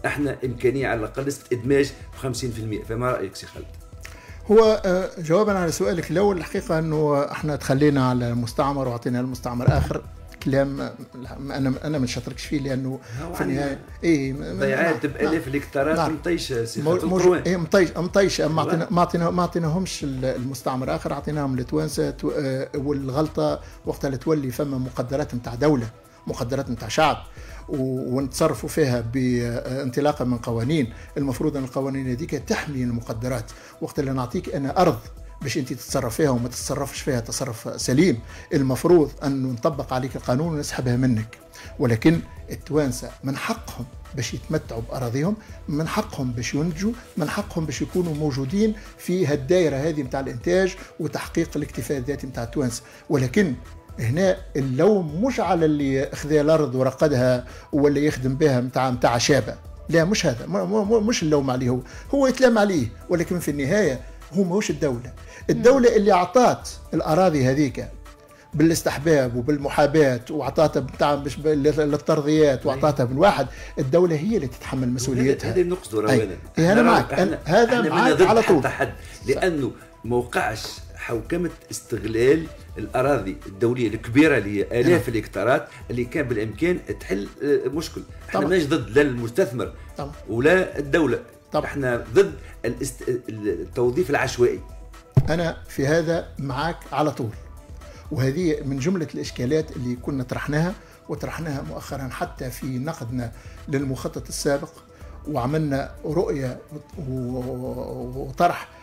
احنا امكانيه على الاقل ادماج ب 50%. فما رايك سي خالد؟ هو جوابا على سؤالك الاول، الحقيقه انه احنا تخلينا على المستعمر واعطينا المستعمر اخر كلام انا ما نشطركش فيه، لانه في النهايه ضيعات بالاف الهكتارات مطيشه مطيشه ما اعطيناهمش المستعمر اخر، اعطيناهم لتوانسه. والغلطه وقت اللي تولي فما مقدرات نتاع دوله، مقدرات نتاع شعب، ونتصرفوا فيها بانطلاقا من قوانين. المفروض ان القوانين هذيك تحمي المقدرات. وقت اللي نعطيك انا ارض باش انت تتصرف فيها وما تتصرفش فيها تصرف سليم، المفروض انه نطبق عليك القانون ونسحبها منك. ولكن التوانسه من حقهم باش يتمتعوا باراضيهم، من حقهم باش ينتجوا، من حقهم باش يكونوا موجودين في هالدائره هذه نتاع الانتاج وتحقيق الاكتفاء الذاتي نتاع التوانسه. ولكن هنا اللوم مش على اللي اخذ الارض ورقدها ولا يخدم بها نتاع شابه، لا مش هذا، مش اللوم عليه، هو يتلام عليه. ولكن في النهايه هو ماهوش الدوله اللي اعطات الاراضي هذيك بالاستحباب وبالمحاباه وعطاتها بتاع للترضيات وعطاتها بالواحد. الدوله هي اللي تتحمل مسؤوليتها. هذه نقصد روانا. انا معك، هذا معك على طول. لانه ما وقعش حوكمه استغلال الاراضي الدوليه الكبيره اللي هي الاف الهكتارات اللي كان بالامكان تحل مشكل. احنا ماناش ضد لا المستثمر ولا الدوله، احنا ضد التوظيف العشوائي. انا في هذا معك على طول، وهذه من جمله الاشكالات اللي كنا طرحناها مؤخرا حتى في نقدنا للمخطط السابق، وعملنا رؤيه وطرح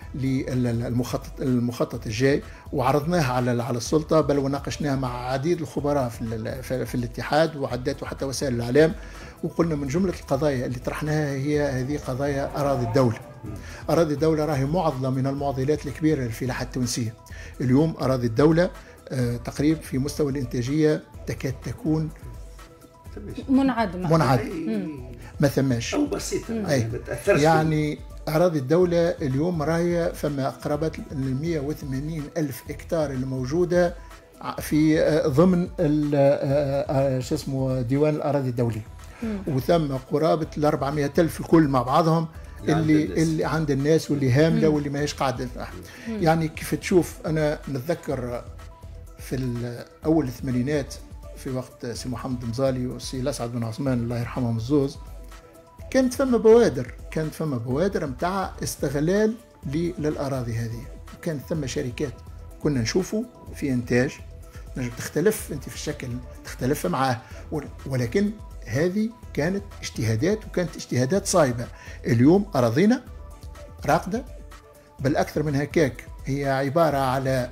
للمخطط الجاي وعرضناها على السلطه، بل وناقشناها مع عديد الخبراء في الاتحاد وعدات وحتى وسائل الاعلام. وقلنا من جمله القضايا اللي طرحناها هي هذه قضايا اراضي الدوله. اراضي الدوله راهي معضله من المعضلات الكبيره للفلاحه التونسيه. اليوم اراضي الدوله تقريبا في مستوى الانتاجيه تكاد تكون منعدمه ما ثماش او بسيطه يعني أراضي الدولة اليوم راهي فما قرابة 180 ألف هكتار الموجودة في ضمن شو اسمه ديوان الأراضي الدولي، وثم قرابة 400 ألف الكل مع بعضهم اللي عند الناس واللي هاملة واللي ما هيش قاعدة. يعني كيف تشوف، أنا نتذكر في أول الثمانينات في وقت سي محمد مزالي وسي الأسعد بن عثمان الله يرحمهم الزوز، كانت فما بوادر متاع استغلال للأراضي هذه. كانت ثم شركات كنا نشوفوا في إنتاج نجم تختلف أنت في الشكل، تختلف معاه، ولكن هذه كانت اجتهادات، وكانت اجتهادات صايبة. اليوم أراضينا راقدة، بل أكثر من هكاك هي عبارة على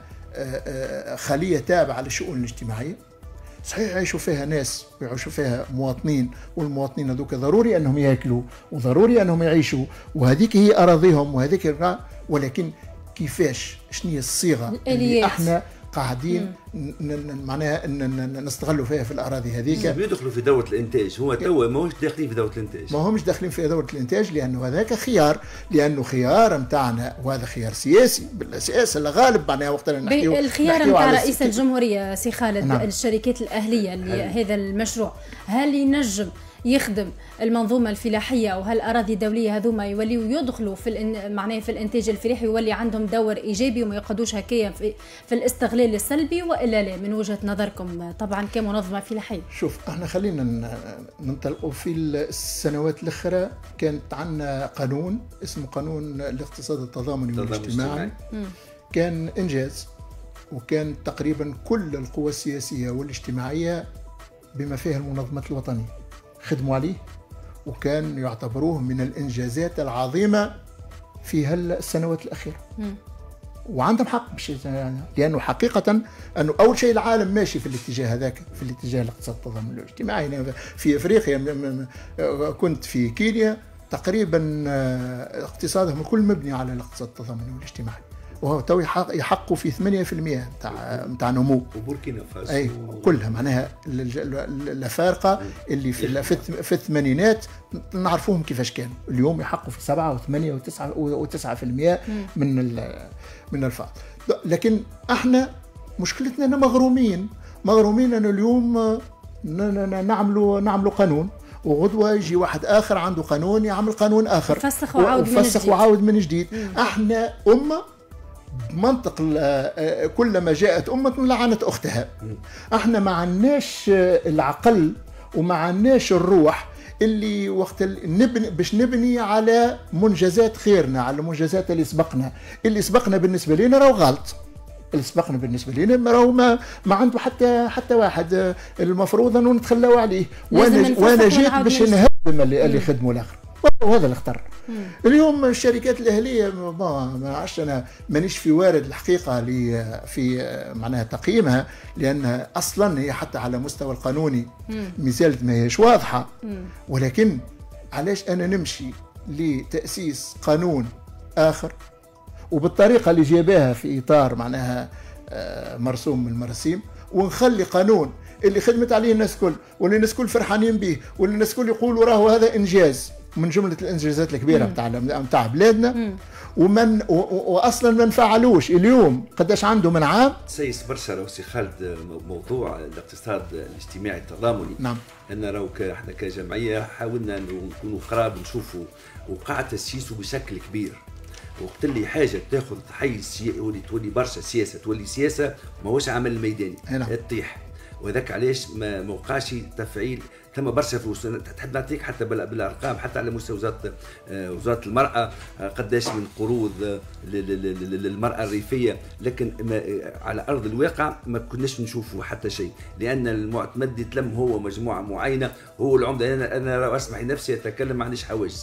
خلية تابعة للشؤون الاجتماعية. صحيح يعيشوا فيها ناس ويعيشوا فيها مواطنين، والمواطنين هذوك ضروري أنهم يأكلوا وضروري أنهم يعيشوا، وهذيك هي أراضيهم وهذيك، ولكن كيفاش شنو هي الصيغة اللي احنا قاعدين معناها نستغلوا فيها في الاراضي هذيك. يدخلوا في دوره الانتاج، هو توا ماهوش داخلين في دوره الانتاج، ما همش داخلين في دوره الانتاج، لانه هذاك خيار، لانه خيار نتاعنا، وهذا خيار سياسي بالاساس الغالب. معناها وقت نحكيو الخيار نتاع رئيس الجمهوريه سي خالد. نعم. الشركات الاهليه اللي هذا المشروع هل ينجم يخدم المنظومه الفلاحيه وهالاراضي الدوليه هذوما يوليوا يدخلوا معناه في الانتاج الفلاحي، ويولي عندهم دور ايجابي وما يقعدوش هكايا في الاستغلال السلبي، والا لا من وجهه نظركم طبعا كمنظمه فلاحيه؟ شوف، احنا خلينا ننطلقوا في السنوات الاخرى. كانت عندنا قانون اسمه قانون الاقتصاد التضامني والاجتماعي، كان انجاز، وكان تقريبا كل القوى السياسيه والاجتماعيه بما فيها المنظمات الوطنيه خدموا عليه، وكان يعتبروه من الإنجازات العظيمة في هالسنوات الأخيرة. وعندهم حق بشيء، لأنه حقيقة أنه أول شيء العالم ماشي في الاتجاه هذاك، في الاتجاه الاقتصاد التضامن الاجتماعي. في أفريقيا كنت في كينيا تقريبا اقتصادهم الكل مبني على الاقتصاد التضامني والاجتماعي، وهو تو يحققوا في 8% نتاع نمو. وبوركينا فاسو اي كلها معناها الافارقه اللي في الثمانينات نعرفوهم كيفاش كانوا، اليوم يحققوا في 7 و8 و9% من الفائض. لكن احنا مشكلتنا ان مغرومين ان اليوم نعملوا قانون، وغدوه يجي واحد اخر عنده قانون يعمل قانون اخر، فسخ وعاود من جديد. احنا امه بمنطق كلما جاءت امه لعنت اختها. احنا ما عندناش العقل وما عندناش الروح اللي وقت باش نبني على منجزات خيرنا، على منجزات اللي سبقنا بالنسبه لنا راهو غلط. اللي سبقنا بالنسبه لنا راهو ما عنده حتى واحد، المفروض انه نتخلاو عليه. وانا جيت باش نهدم اللي خدموا الاخر، وهذا اللي اختار. اليوم الشركات الاهليه ما عرفتش، انا مانيش في وارد الحقيقه في معناها تقييمها، لان اصلا هي حتى على مستوى القانوني مازالت ما هيش واضحه. ولكن علاش انا نمشي لتاسيس قانون اخر وبالطريقه اللي جاباها في اطار معناها مرسوم من المراسيم، ونخلي قانون اللي خدمت عليه الناس كل، واللي الناس كل فرحانين به، واللي الناس كل يقولوا راهو هذا انجاز من جمله الانجازات الكبيره بتاع بلادنا، واصلا ما نفعلوش. اليوم قداش عنده من عام تسيس برشا راهو سي خالد موضوع الاقتصاد الاجتماعي التضامني. نعم. ان راهو احنا كجمعيه حاولنا نكونوا قراب نشوفوا وقع تسييسه بشكل كبير. وقت اللي حاجه تاخذ حيز تولي برشا سياسه، تولي سياسه ماهوش عمل ميداني تطيح. وذاك علاش ما وقعش تفعيل. ثم برشا فلوس تحب نعطيك حتى بالارقام، حتى على مستوى وزاره المراه قداش من قروض للمراه الريفيه، لكن على ارض الواقع ما كناش نشوفوا حتى شيء، لان المعتمد يتلم هو مجموعه معينه، هو العمده. انا اسمح لنفسي اتكلم ما عنديش حواجز،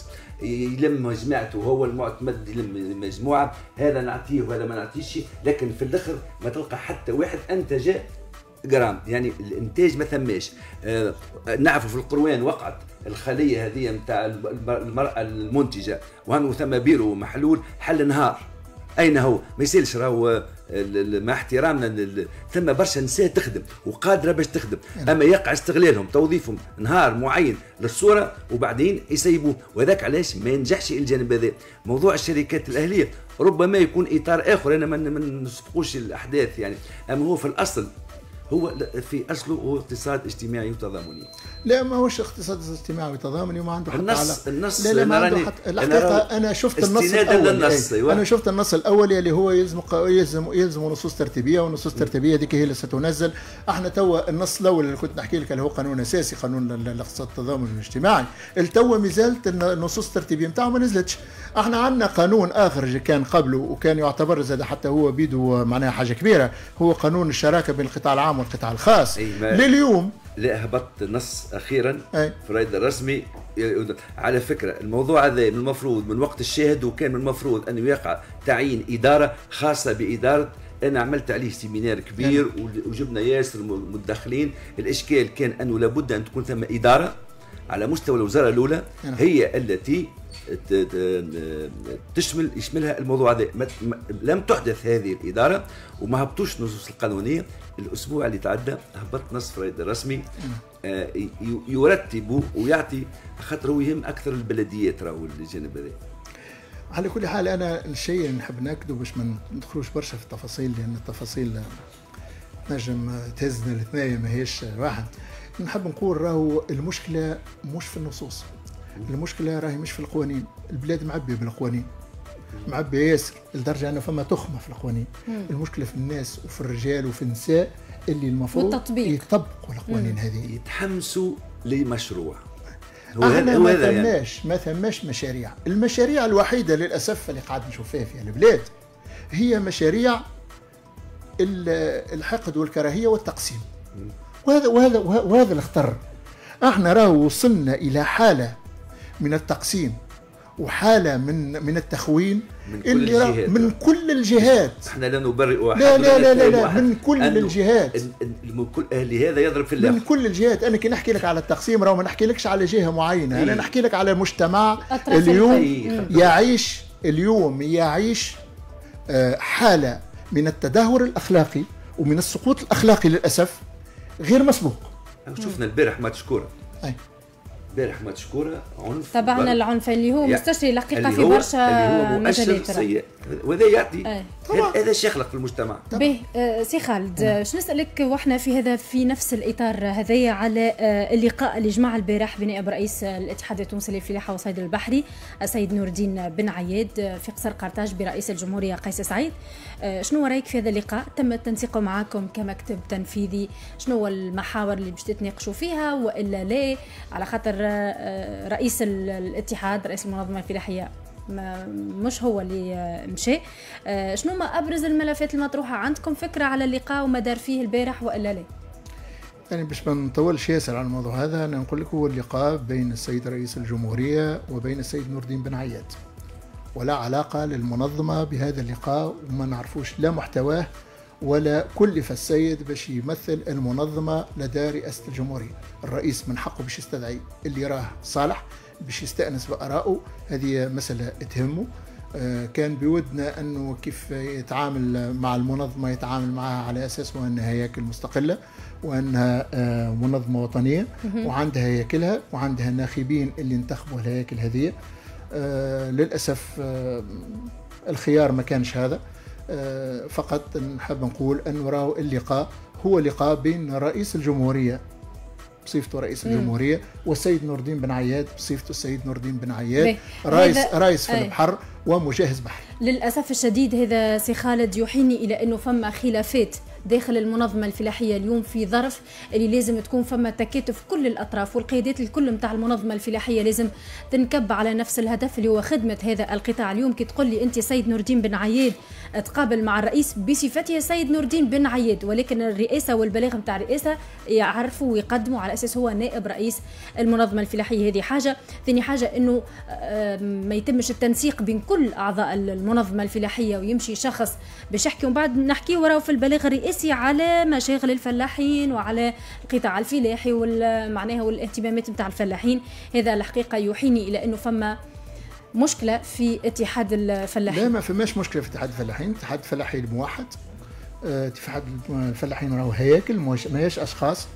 يلم جماعته هو المعتمد، يلم مجموعه، هذا نعطيه وهذا ما نعطيش، لكن في الاخر ما تلقى حتى واحد انتج جرام، يعني الانتاج ما ثماش. نعرفوا في القروان وقعت الخليه هذه نتاع المراه المنتجه، وهم ثم بيرو محلول حل نهار. اين هو؟ ما يسالش راهو مع احترامنا ثم برشا نساء تخدم وقادره باش تخدم، اما يقع استغلالهم توظيفهم نهار معين للصوره وبعدين يسيبوه. وذاك علاش ما ينجحش الجانب هذا. موضوع الشركات الاهليه ربما يكون اطار اخر، انا ما نسبقوش الاحداث يعني، اما هو في الاصل هو في اصله هو اقتصاد اجتماعي وتضامني. لا ما هوش اقتصاد اجتماعي وتضامني وما عنده حتى النص لا ما عنده حتى الحقيقه. انا شفت النص الاول، انا شفت النص الاولي اللي هو يلزم نصوص ترتيبيه، والنصوص الترتيبيه ديك هي اللي ستنزل. احنا توا النص الاول اللي كنت نحكي لك اللي هو قانون اساسي، قانون الاقتصاد التضامني الاجتماعي، التوا مازالت النصوص الترتيبيه نتاعو ما نزلتش. احنا عندنا قانون اخر كان قبله وكان يعتبر زاد حتى هو بيدو معناها حاجه كبيره، هو قانون الشراكه بين القطاع العام والقطاع الخاص. لليوم لا هبط نص اخيرا في الرائد الرسمي. على فكره الموضوع هذا من المفروض من وقت الشاهد، وكان من المفروض انه يقع تعيين اداره خاصه باداره. انا عملت عليه سيمينار كبير وجبنا ياسر متدخلين. الاشكال كان انه لابد ان تكون ثم اداره على مستوى الوزاره الاولى هي التي يشملها الموضوع هذا. لم تحدث هذه الاداره وما هبطوش النصوص القانونيه. الاسبوع اللي تعدى هبط نص في الرائد الرسمي يرتب ويعطي، خاطر هو يهم اكثر البلديات راهو الجانب هذا. على كل حال انا الشيء اللي نحب ناكده باش ما ندخلوش برشا في التفاصيل، لان التفاصيل نجم تهزنا الاثنين ما هيش واحد. نحب نقول راهو المشكله مش في النصوص، المشكله راهي مش في القوانين. البلاد معبيه بالقوانين، معبيه ياسر لدرجه انه فما تخمه في القوانين. المشكله في الناس وفي الرجال وفي النساء اللي المفروض يطبقوا القوانين هذه، يتحمسوا لمشروع. احنا ما ثماش مشاريع. المشاريع الوحيده للاسف اللي قاعد نشوف فيها في البلاد هي مشاريع الحقد والكراهيه والتقسيم. وهذا الخطر. احنا راهو وصلنا الى حاله من التقسيم وحاله من التخوين من كل الجهات. احنا لا نبرئ احد، لا من كل الجهات. كل اهلي هذا يضرب في الاخر من كل الجهات. انا كي نحكي لك على التقسيم راهو ما نحكي لكش على جهه معينه، انا نحكي لك على مجتمع اليوم يعيش حاله من التدهور الاخلاقي ومن السقوط الاخلاقي للاسف غير مسبوق. شفنا البارح ماتش كوره، البارح ماتش كوره عنف، تبعنا العنف اللي هو مستشري الحقيقه في برشا مجالات، وهذا يعطي هذا الشيء يخلق في المجتمع. به سي خالد، شو نسألك واحنا في نفس الإطار هذايا على اللقاء اللي جمع البارح بنائب رئيس الاتحاد التونسي للفلاحة والصيد البحري السيد نور الدين بن عياد في قصر قرطاج برئيس الجمهورية قيس سعيد. شنو رأيك في هذا اللقاء؟ تم التنسيق معكم كمكتب تنفيذي، شنو المحاور اللي باش تتناقشوا فيها وإلا لا؟ على خاطر رئيس الاتحاد رئيس المنظمة الفلاحية مش هو اللي مشى. شنو ما أبرز الملفات المطروحة عندكم؟ فكرة على اللقاء وما دار فيه البارح وإلا لا؟ يعني باش ما نطولش ياسر على الموضوع هذا، أنا نقول لك هو اللقاء بين السيد رئيس الجمهورية وبين السيد نور الدين بن عياد، ولا علاقة للمنظمة بهذا اللقاء، وما نعرفوش لا محتواه ولا كلف السيد باش يمثل المنظمة لدى رئاسة الجمهورية. الرئيس من حقه باش يستدعي اللي راه صالح باش يستأنس بآرائه، هذه مسألة تهمه. كان بودنا أنه كيف يتعامل مع المنظمة يتعامل معها على أساس أنها هياكل مستقلة وأنها منظمة وطنية وعندها هياكلها وعندها ناخبين اللي انتخبوا الهياكل هذه. للأسف الخيار ما كانش هذا. فقط نحب نقول أنه راهو اللقاء هو لقاء بين رئيس الجمهورية بصفته رئيس الجمهورية والسيد نور الدين بن عياد بصفته السيد نور الدين بن عياد رئيس في البحر ومجهز بحري. للأسف الشديد هذا سي خالد يوحيني إلى أنه فما خلافات داخل المنظمة الفلاحية اليوم في ظرف اللي لازم تكون فما تكاتف كل الأطراف، والقيادات الكل متاع المنظمة الفلاحية لازم تنكب على نفس الهدف اللي هو خدمة هذا القطاع. اليوم كي تقول لي أنت سيد نور الدين بن عياد تقابل مع الرئيس بصفته سيد نور الدين بن عياد، ولكن الرئاسة والبلاغ متاع الرئاسة يعرفوا ويقدموا على أساس هو نائب رئيس المنظمة الفلاحية. هذه حاجة. ثاني حاجة أنه ما يتمش التنسيق بين كل أعضاء المنظمة الفلاحية ويمشي شخص باش يحكي ومن بعد نحكي وراه في البلاغ الرئاسي على مشاغل الفلاحين وعلى القطاع الفلاحي معناها والاهتمامات متاع الفلاحين. هذا الحقيقة يوحيني إلى أنه فما مشكلة في اتحاد الفلاحين. لا، ما فماش مشكلة في اتحاد الفلاحين. اتحاد الفلاحين موحد. اتحاد الفلاحين راهو هياكل ماهيش أشخاص.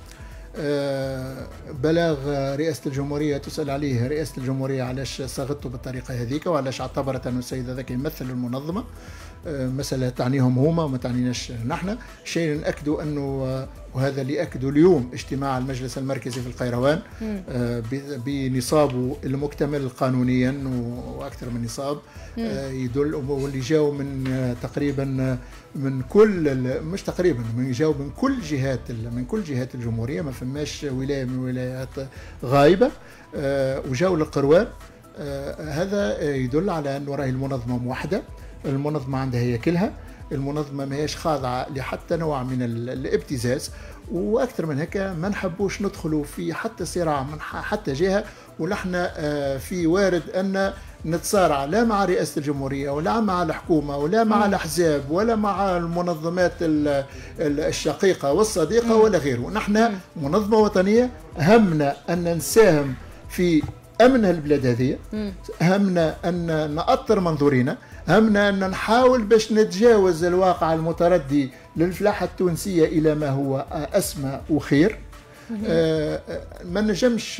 بلاغ رئاسة الجمهورية تسأل عليه رئاسة الجمهورية علاش صاغته بالطريقة هذيك وعلاش اعتبرت أن السيد هذاك يمثل المنظمة. مسألة تعنيهم هما وما تعنيناش نحن. شيء نأكدوا أنه وهذا اللي أكدوا اليوم اجتماع المجلس المركزي في القيروان بنصابه المكتمل قانونيا وأكثر من نصاب يدل، واللي جاوا من تقريبا من كل مش تقريبا جاوا من كل جهات الجمهورية، ما فماش ولاية من ولايات غايبة وجاوا للقروان. هذا يدل على أنه راهي المنظمة موحدة، المنظمة عندها هياكلها، المنظمة ما هيش خاضعة لحتى نوع من الابتزاز. وأكثر من هيك ما نحبوش ندخلوا في حتى صراع من حتى جهة، ونحن في وارد أن نتصارع لا مع رئاسة الجمهورية ولا مع الحكومة ولا مع الأحزاب ولا مع المنظمات الشقيقة والصديقة ولا غيره. نحن منظمة وطنية، همنا أن نساهم في أمن البلاد هذه، همنا أن نأطر منظورنا، همنا أن نحاول باش نتجاوز الواقع المتردي للفلاحة التونسية إلى ما هو أسمى وخير. ما نجمش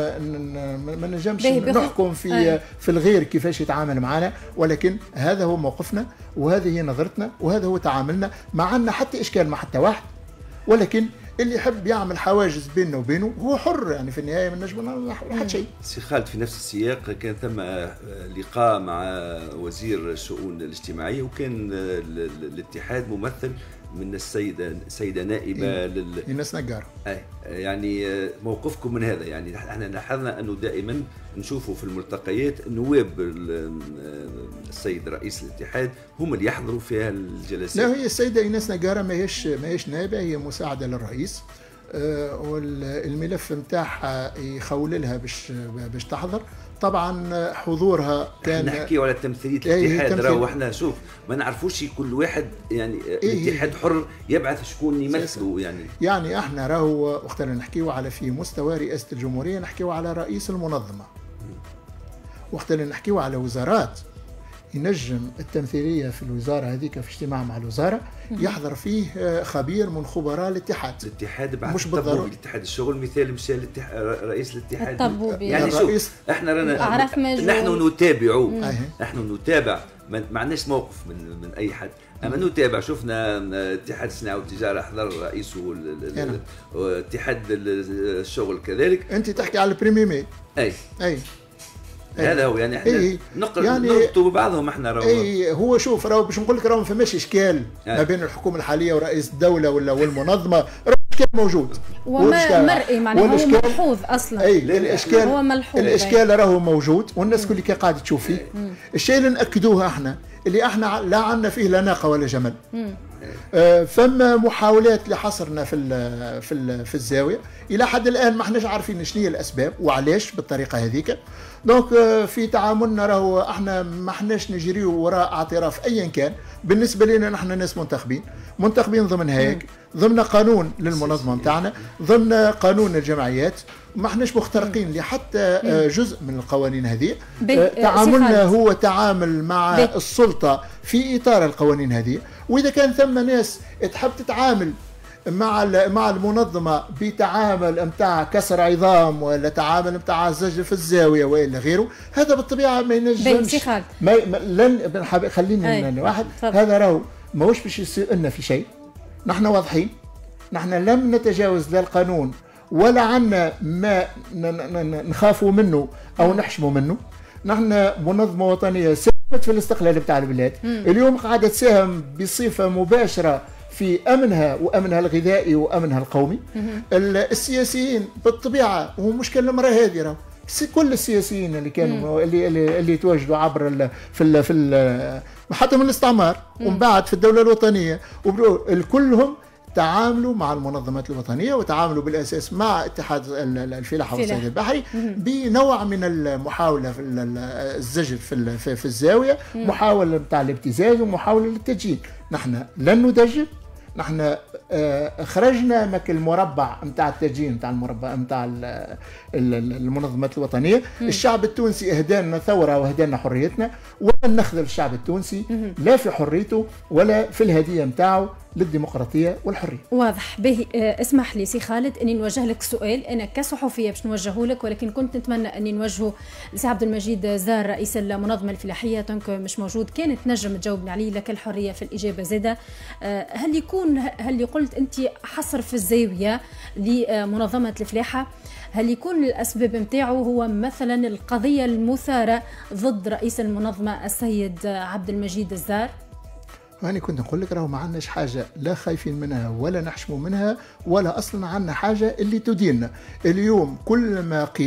نحكم في الغير كيفاش يتعامل معنا، ولكن هذا هو موقفنا وهذه هي نظرتنا وهذا هو تعاملنا. ما عندنا حتى إشكال مع حتى واحد، ولكن اللي يحب يعمل حواجز بيننا وبينه هو حر. يعني في النهايه ما نجم نعمل حتى شيء. سي خالد، في نفس السياق كان ثم لقاء مع وزير الشؤون الاجتماعيه، وكان الاتحاد ممثل من السيدة نائبة إيناس نجار. يعني موقفكم من هذا؟ يعني احنا لاحظنا انه دائما نشوفوا في الملتقيات نواب السيد رئيس الاتحاد هم اللي يحضروا في الجلسات. لا، هي السيدة إيناس نجار ما هيش نائبة، هي مساعدة للرئيس، والملف نتاعها يخول لها باش تحضر. طبعا حضورها كان نحكي على تمثيليه الاتحاد. راهو احنا شوف ما نعرفوش كل واحد يعني الاتحاد حر يبعث شكون يمثله. يعني احنا راهو وقتنا نحكيو على في مستوى رئاسه الجمهوريه، نحكيو على رئيس المنظمه، وقتنا نحكيو على وزارات ينجم التمثيلية في الوزارة هذيك في اجتماع مع الوزارة يحضر فيه خبير من خبراء الاتحاد بعد مش بالضرورة. الاتحاد الشغل مثال مشى رئيس الاتحاد الطبوبي. يعني شوف احنا رانا نحن نتابع ما عندناش موقف من اي حد. اما نتابع، شفنا اتحاد الصناعه والتجاره حضر رئيسه اتحاد الشغل كذلك. انت تحكي على البريمي مي. اي هذا هو يعني احنا نقطوا ببعضهم احنا هو شوف باش نقول لك ما فماش اشكال ما بين الحكومه الحاليه ورئيس الدوله والمنظمه، الاشكال موجود وما مرئي معناها هو ملحوظ اصلا. الاشكال هو ملحوظ، الاشكال راهو موجود والناس كل كي قاعده تشوف فيه. الشيء اللي ناكدوه احنا اللي احنا لا عندنا فيه لا ناقه ولا جمل. فما محاولات لحصرنا في الزاويه الى حد الان ما احناش عارفين شنو هي الاسباب وعلاش بالطريقه هذيك. دونك في تعاملنا راهو احنا ما احناش نجريو وراء اعتراف ايا كان. بالنسبه لنا نحن ناس منتخبين ضمن هيك، ضمن قانون للمنظمه نتاعنا، ضمن قانون الجمعيات، ما احناش مخترقين لحتى جزء من القوانين هذه. تعاملنا هو تعامل مع السلطه في اطار القوانين هذه. واذا كان ثم ناس تحب تتعامل مع المنظمه بتعامل نتاع كسر عظام ولا تعامل نتاع زج في الزاويه والا غيره، هذا بالطبيعه ما ينجمش. لن خليني واحد، هذا راهو ماهوش باش يصير لنا في شيء. نحن واضحين، نحن لم نتجاوز لا القانون ولا عنا ما نخافوا منه او نحشموا منه. نحن منظمه وطنيه ساهمت في الاستقلال بتاع البلاد، اليوم قاعده تساهم بصفه مباشره في امنها وامنها الغذائي وامنها القومي. السياسيين بالطبيعه هو مشكله المراه هذه، راهو كل السياسيين اللي كانوا اللي تواجدوا عبر حتى من الاستعمار ومن بعد في الدوله الوطنيه كلهم تعاملوا مع المنظمات الوطنيه وتعاملوا بالاساس مع اتحاد الفلاحه والصيد البحري بنوع من المحاوله في الزجر في الزاويه، محاوله نتاع الابتزاز ومحاوله للتدجين. نحن لن ندجن، نحن خرجنا مك المربع نتاع التدجين نتاع المربع نتاع المنظمات الوطنيه. الشعب التونسي اهدانا ثوره واهدانا حريتنا، ولن نخذل الشعب التونسي لا في حريته ولا في الهديه نتاعو للديمقراطيه والحريه. واضح به. اسمح لي سي خالد اني نوجه لك سؤال، انا كصحفيه باش نوجهه لك، ولكن كنت نتمنى اني نوجهه لسي عبد المجيد زار رئيس المنظمه الفلاحيه. دونك مش موجود، كانت نجم تجاوبني عليه، لك الحريه في الاجابه زاده. هل قلت انت حصر في الزاويه لمنظمه الفلاحه، هل يكون الاسباب نتاعو هو مثلا القضيه المثاره ضد رئيس المنظمه السيد عبد المجيد الزار؟ أنا كنت نقول لك راهو ما عندناش حاجة لا خايفين منها ولا نحشموا منها ولا أصلا عندنا حاجة اللي تديننا. اليوم كل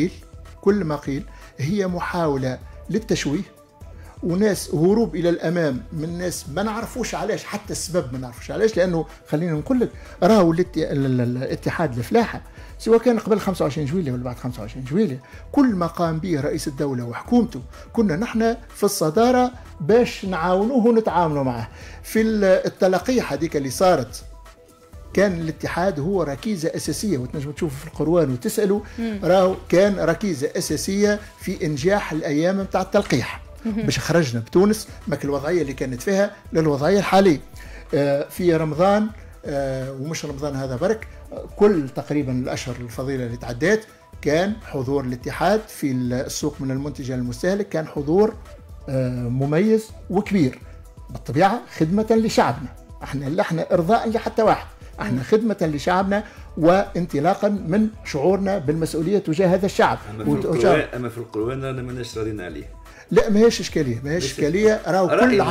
ما قيل هي محاولة للتشويه وناس هروب إلى الأمام من ناس ما نعرفوش علاش، حتى السبب ما نعرفوش علاش. لأنه خلينا نقول لك راهو الاتحاد الفلاحة سواء كان قبل 25 جويلية ولا بعد 25 جويلية، كل ما قام به رئيس الدولة وحكومته كنا نحن في الصدارة باش نعاونوه ونتعاملوا معه. في التلقيح هذيك اللي صارت كان الاتحاد هو ركيزة أساسية، وتنجموا تشوفوا في القروان وتسألوا راهو كان ركيزة أساسية في إنجاح الأيام متاع التلقيح باش خرجنا بتونس مك الوضعية اللي كانت فيها للوضعية الحالية. في رمضان ومش رمضان هذا برك، كل تقريبا الأشهر الفضيلة اللي تعدات كان حضور الاتحاد في السوق من المنتج للمستهلك، كان حضور مميز وكبير. بالطبيعة خدمة لشعبنا، احنا إرضاء لحتى واحد، احنا خدمة لشعبنا وانطلاقا من شعورنا بالمسؤولية تجاه هذا الشعب. أما في القروان أنا ماناش راضين عليه. لا ماهيش إشكالية، راهو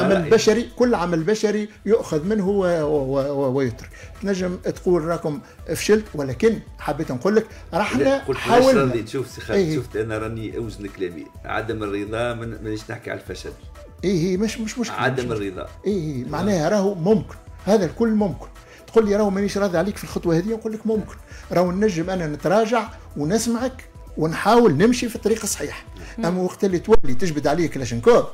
كل عمل بشري يؤخذ منه ويترك. تنجم تقول راكم فشلت، ولكن حبيت نقول لك رحنا حاولنا. شفت أنا راني أوزن كلامي، عدم الرضا مانيش نحكي على الفشل. مش مشكلة عدم الرضا. معناها راهو ممكن، هذا الكل ممكن. تقول لي راهو مانيش راضي عليك في الخطوة هذه، نقول لك ممكن، راهو نجم أنا نتراجع ونسمعك ونحاول نمشي في الطريق الصحيح. اما وقت اللي تولي تجبد عليك كلاشنكوف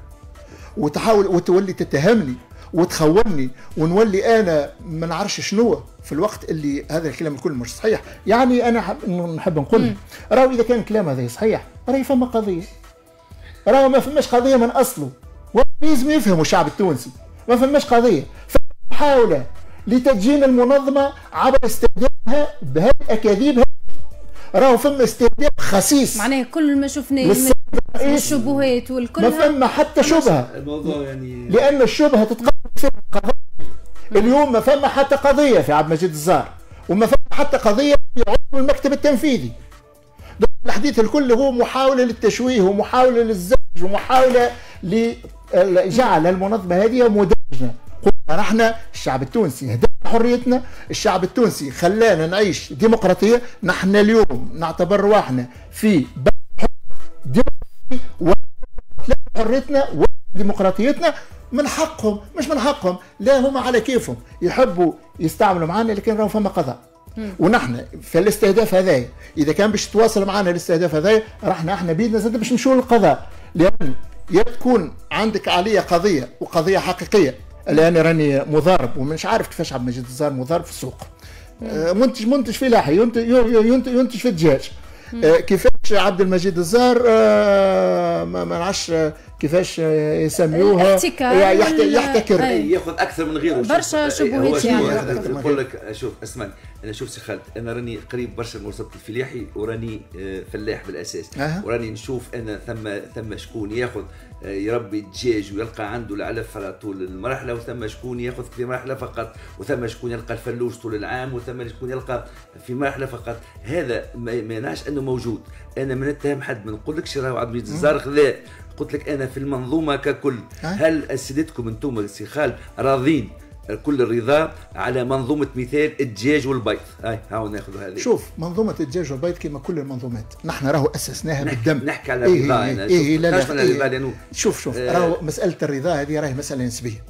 وتحاول وتولي تتهمني وتخوني ونولي انا ما نعرفش شنو في الوقت اللي هذا الكلام الكل مش صحيح. يعني انا نحب نقول راهو اذا كان الكلام هذا صحيح راهي فما قضيه، راهو ما فماش قضيه من اصله، ولازم يفهموا الشعب التونسي ما فماش قضيه. محاوله لتدجين المنظمه عبر استخدامها بهذه الاكاذيب، راهو فما استهداف خسيس معناه كل ما شفناه الشبهات والكل ما فما حتى شبهه. الموضوع يعني لان الشبهه تتقدم في القضايا. اليوم ما فما حتى قضيه في عبد المجيد الزهر، وما فما حتى قضيه في عضو المكتب التنفيذي. الحديث الكل هو محاوله للتشويه ومحاوله للزج ومحاوله لجعل المنظمه هذه مدجنه. قلنا نحن الشعب التونسي هدانا حريتنا، الشعب التونسي خلانا نعيش ديمقراطيه، نحن اليوم نعتبر رواحنا في ديمقراطيه حريتنا وديمقراطيتنا من حقهم، مش من حقهم، لا هم على كيفهم يحبوا يستعملوا معنا، لكن راهو فما قضاء. ونحن في الاستهداف هذا اذا كان باش تواصل معنا الاستهداف هذا رحنا احنا بيدنا زاد باش نمشوا للقضاء، لان يا تكون عندك عليا قضيه وقضيه حقيقيه. الان راني مضارب ومش عارف كيفاش عبد المجيد الزهر مضارب في السوق، منتج فلاحي ينتج في الدجاج. كيفاش عبد المجيد الزهر ما نعرفش كيفاش يسميوها يحتكر ياخذ اكثر من غيره برشا شبهات. يعني نقول لك شوف اسمعني، انا شوف سي خالد، انا راني قريب برشا من وسط الفلاحي وراني فلاح بالاساس. وراني نشوف انا ثم شكون ياخذ يربي الدجاج ويلقى عنده العلف على طول المرحله، وثم شكون ياخذ في مرحله فقط، وثم شكون يلقى الفلوس طول العام، وثم شكون يلقى في مرحله فقط. هذا ما يمنعش انه موجود. انا ما نتهم حد، ما نقولكش راهو عبد المجيد الزهر خذا، قلت لك انا في المنظومه ككل. هل سيدتكم انتم سي خالد راضين كل الرضا على منظومه مثال الدجاج والبيض؟ هاو ناخذ هذه. شوف منظومه الدجاج والبيض كما كل المنظومات نحن راهو اسسناها بالدم. نحكي على الرضا. شوف راهو مساله الرضا هذه راهي مساله نسبيه.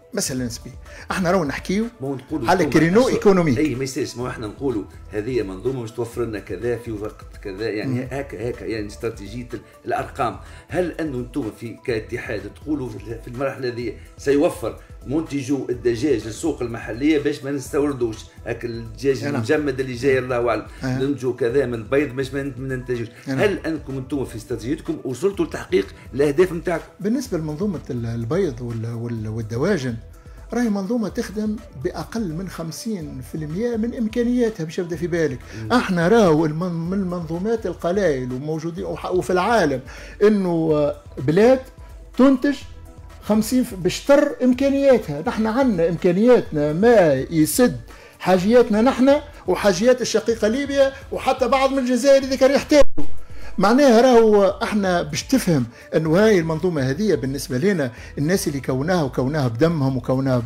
احنا راهو نحكيو على كرينو ايكونومي. اي ما يصيرش، ما احنا نقولوا هذه منظومه مش توفر لنا كذا في وقت كذا، يعني هكا يعني استراتيجيه الارقام. هل انه انتم في كاتحاد تقولوا في المرحله هذه سيوفر منتجو الدجاج للسوق المحليه باش ما نستوردوش هاك الدجاج المجمد اللي جاي الله اعلم، ننتجو كذا من البيض باش ما ننتجوش؟ هل انكم انتم في استراتيجيتكم وصلتوا لتحقيق الاهداف نتاعكم؟ بالنسبه لمنظومه البيض والدواجن راهي منظومه تخدم باقل من 50% من امكانياتها. باش يبدا في بالك احنا راهو من المنظومات القلائل وموجودين وفي العالم انه بلاد تنتج 50 بشطر امكانياتها. نحن عندنا امكانياتنا ما يسد حاجياتنا نحن وحاجيات الشقيقه ليبيا وحتى بعض من الجزائر اذا كان يحتاجوا. معناها راهو احنا باش تفهم انه هاي المنظومه هذه بالنسبه لنا الناس اللي كوناها بدمهم وكوناها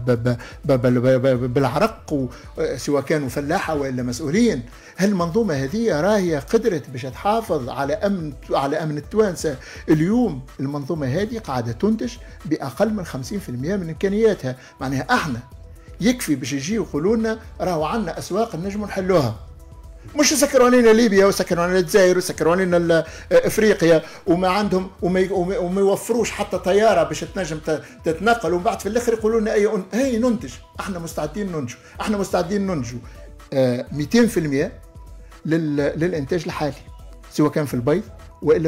بالعرق، سواء كانوا فلاحه والا مسؤولين. هالمنظومه هذه راهي قدرت باش تحافظ على امن التوانسه. اليوم المنظومه هذه قاعده تنتج باقل من 50% من امكانياتها. معناها احنا يكفي باش يجيو يقولوا لنا راهو عندنا اسواق نجموا نحلوها، مش يسكروا علينا ليبيا ويسكروا علينا الجزائر ويسكروا علينا افريقيا وما عندهم وما يوفروش حتى طياره باش تنجم تتنقل، ومن بعد في الاخر يقولوا لنا هي ننتج. احنا مستعدين ننتجوا 200% للانتاج الحالي، سواء كان في البيض والا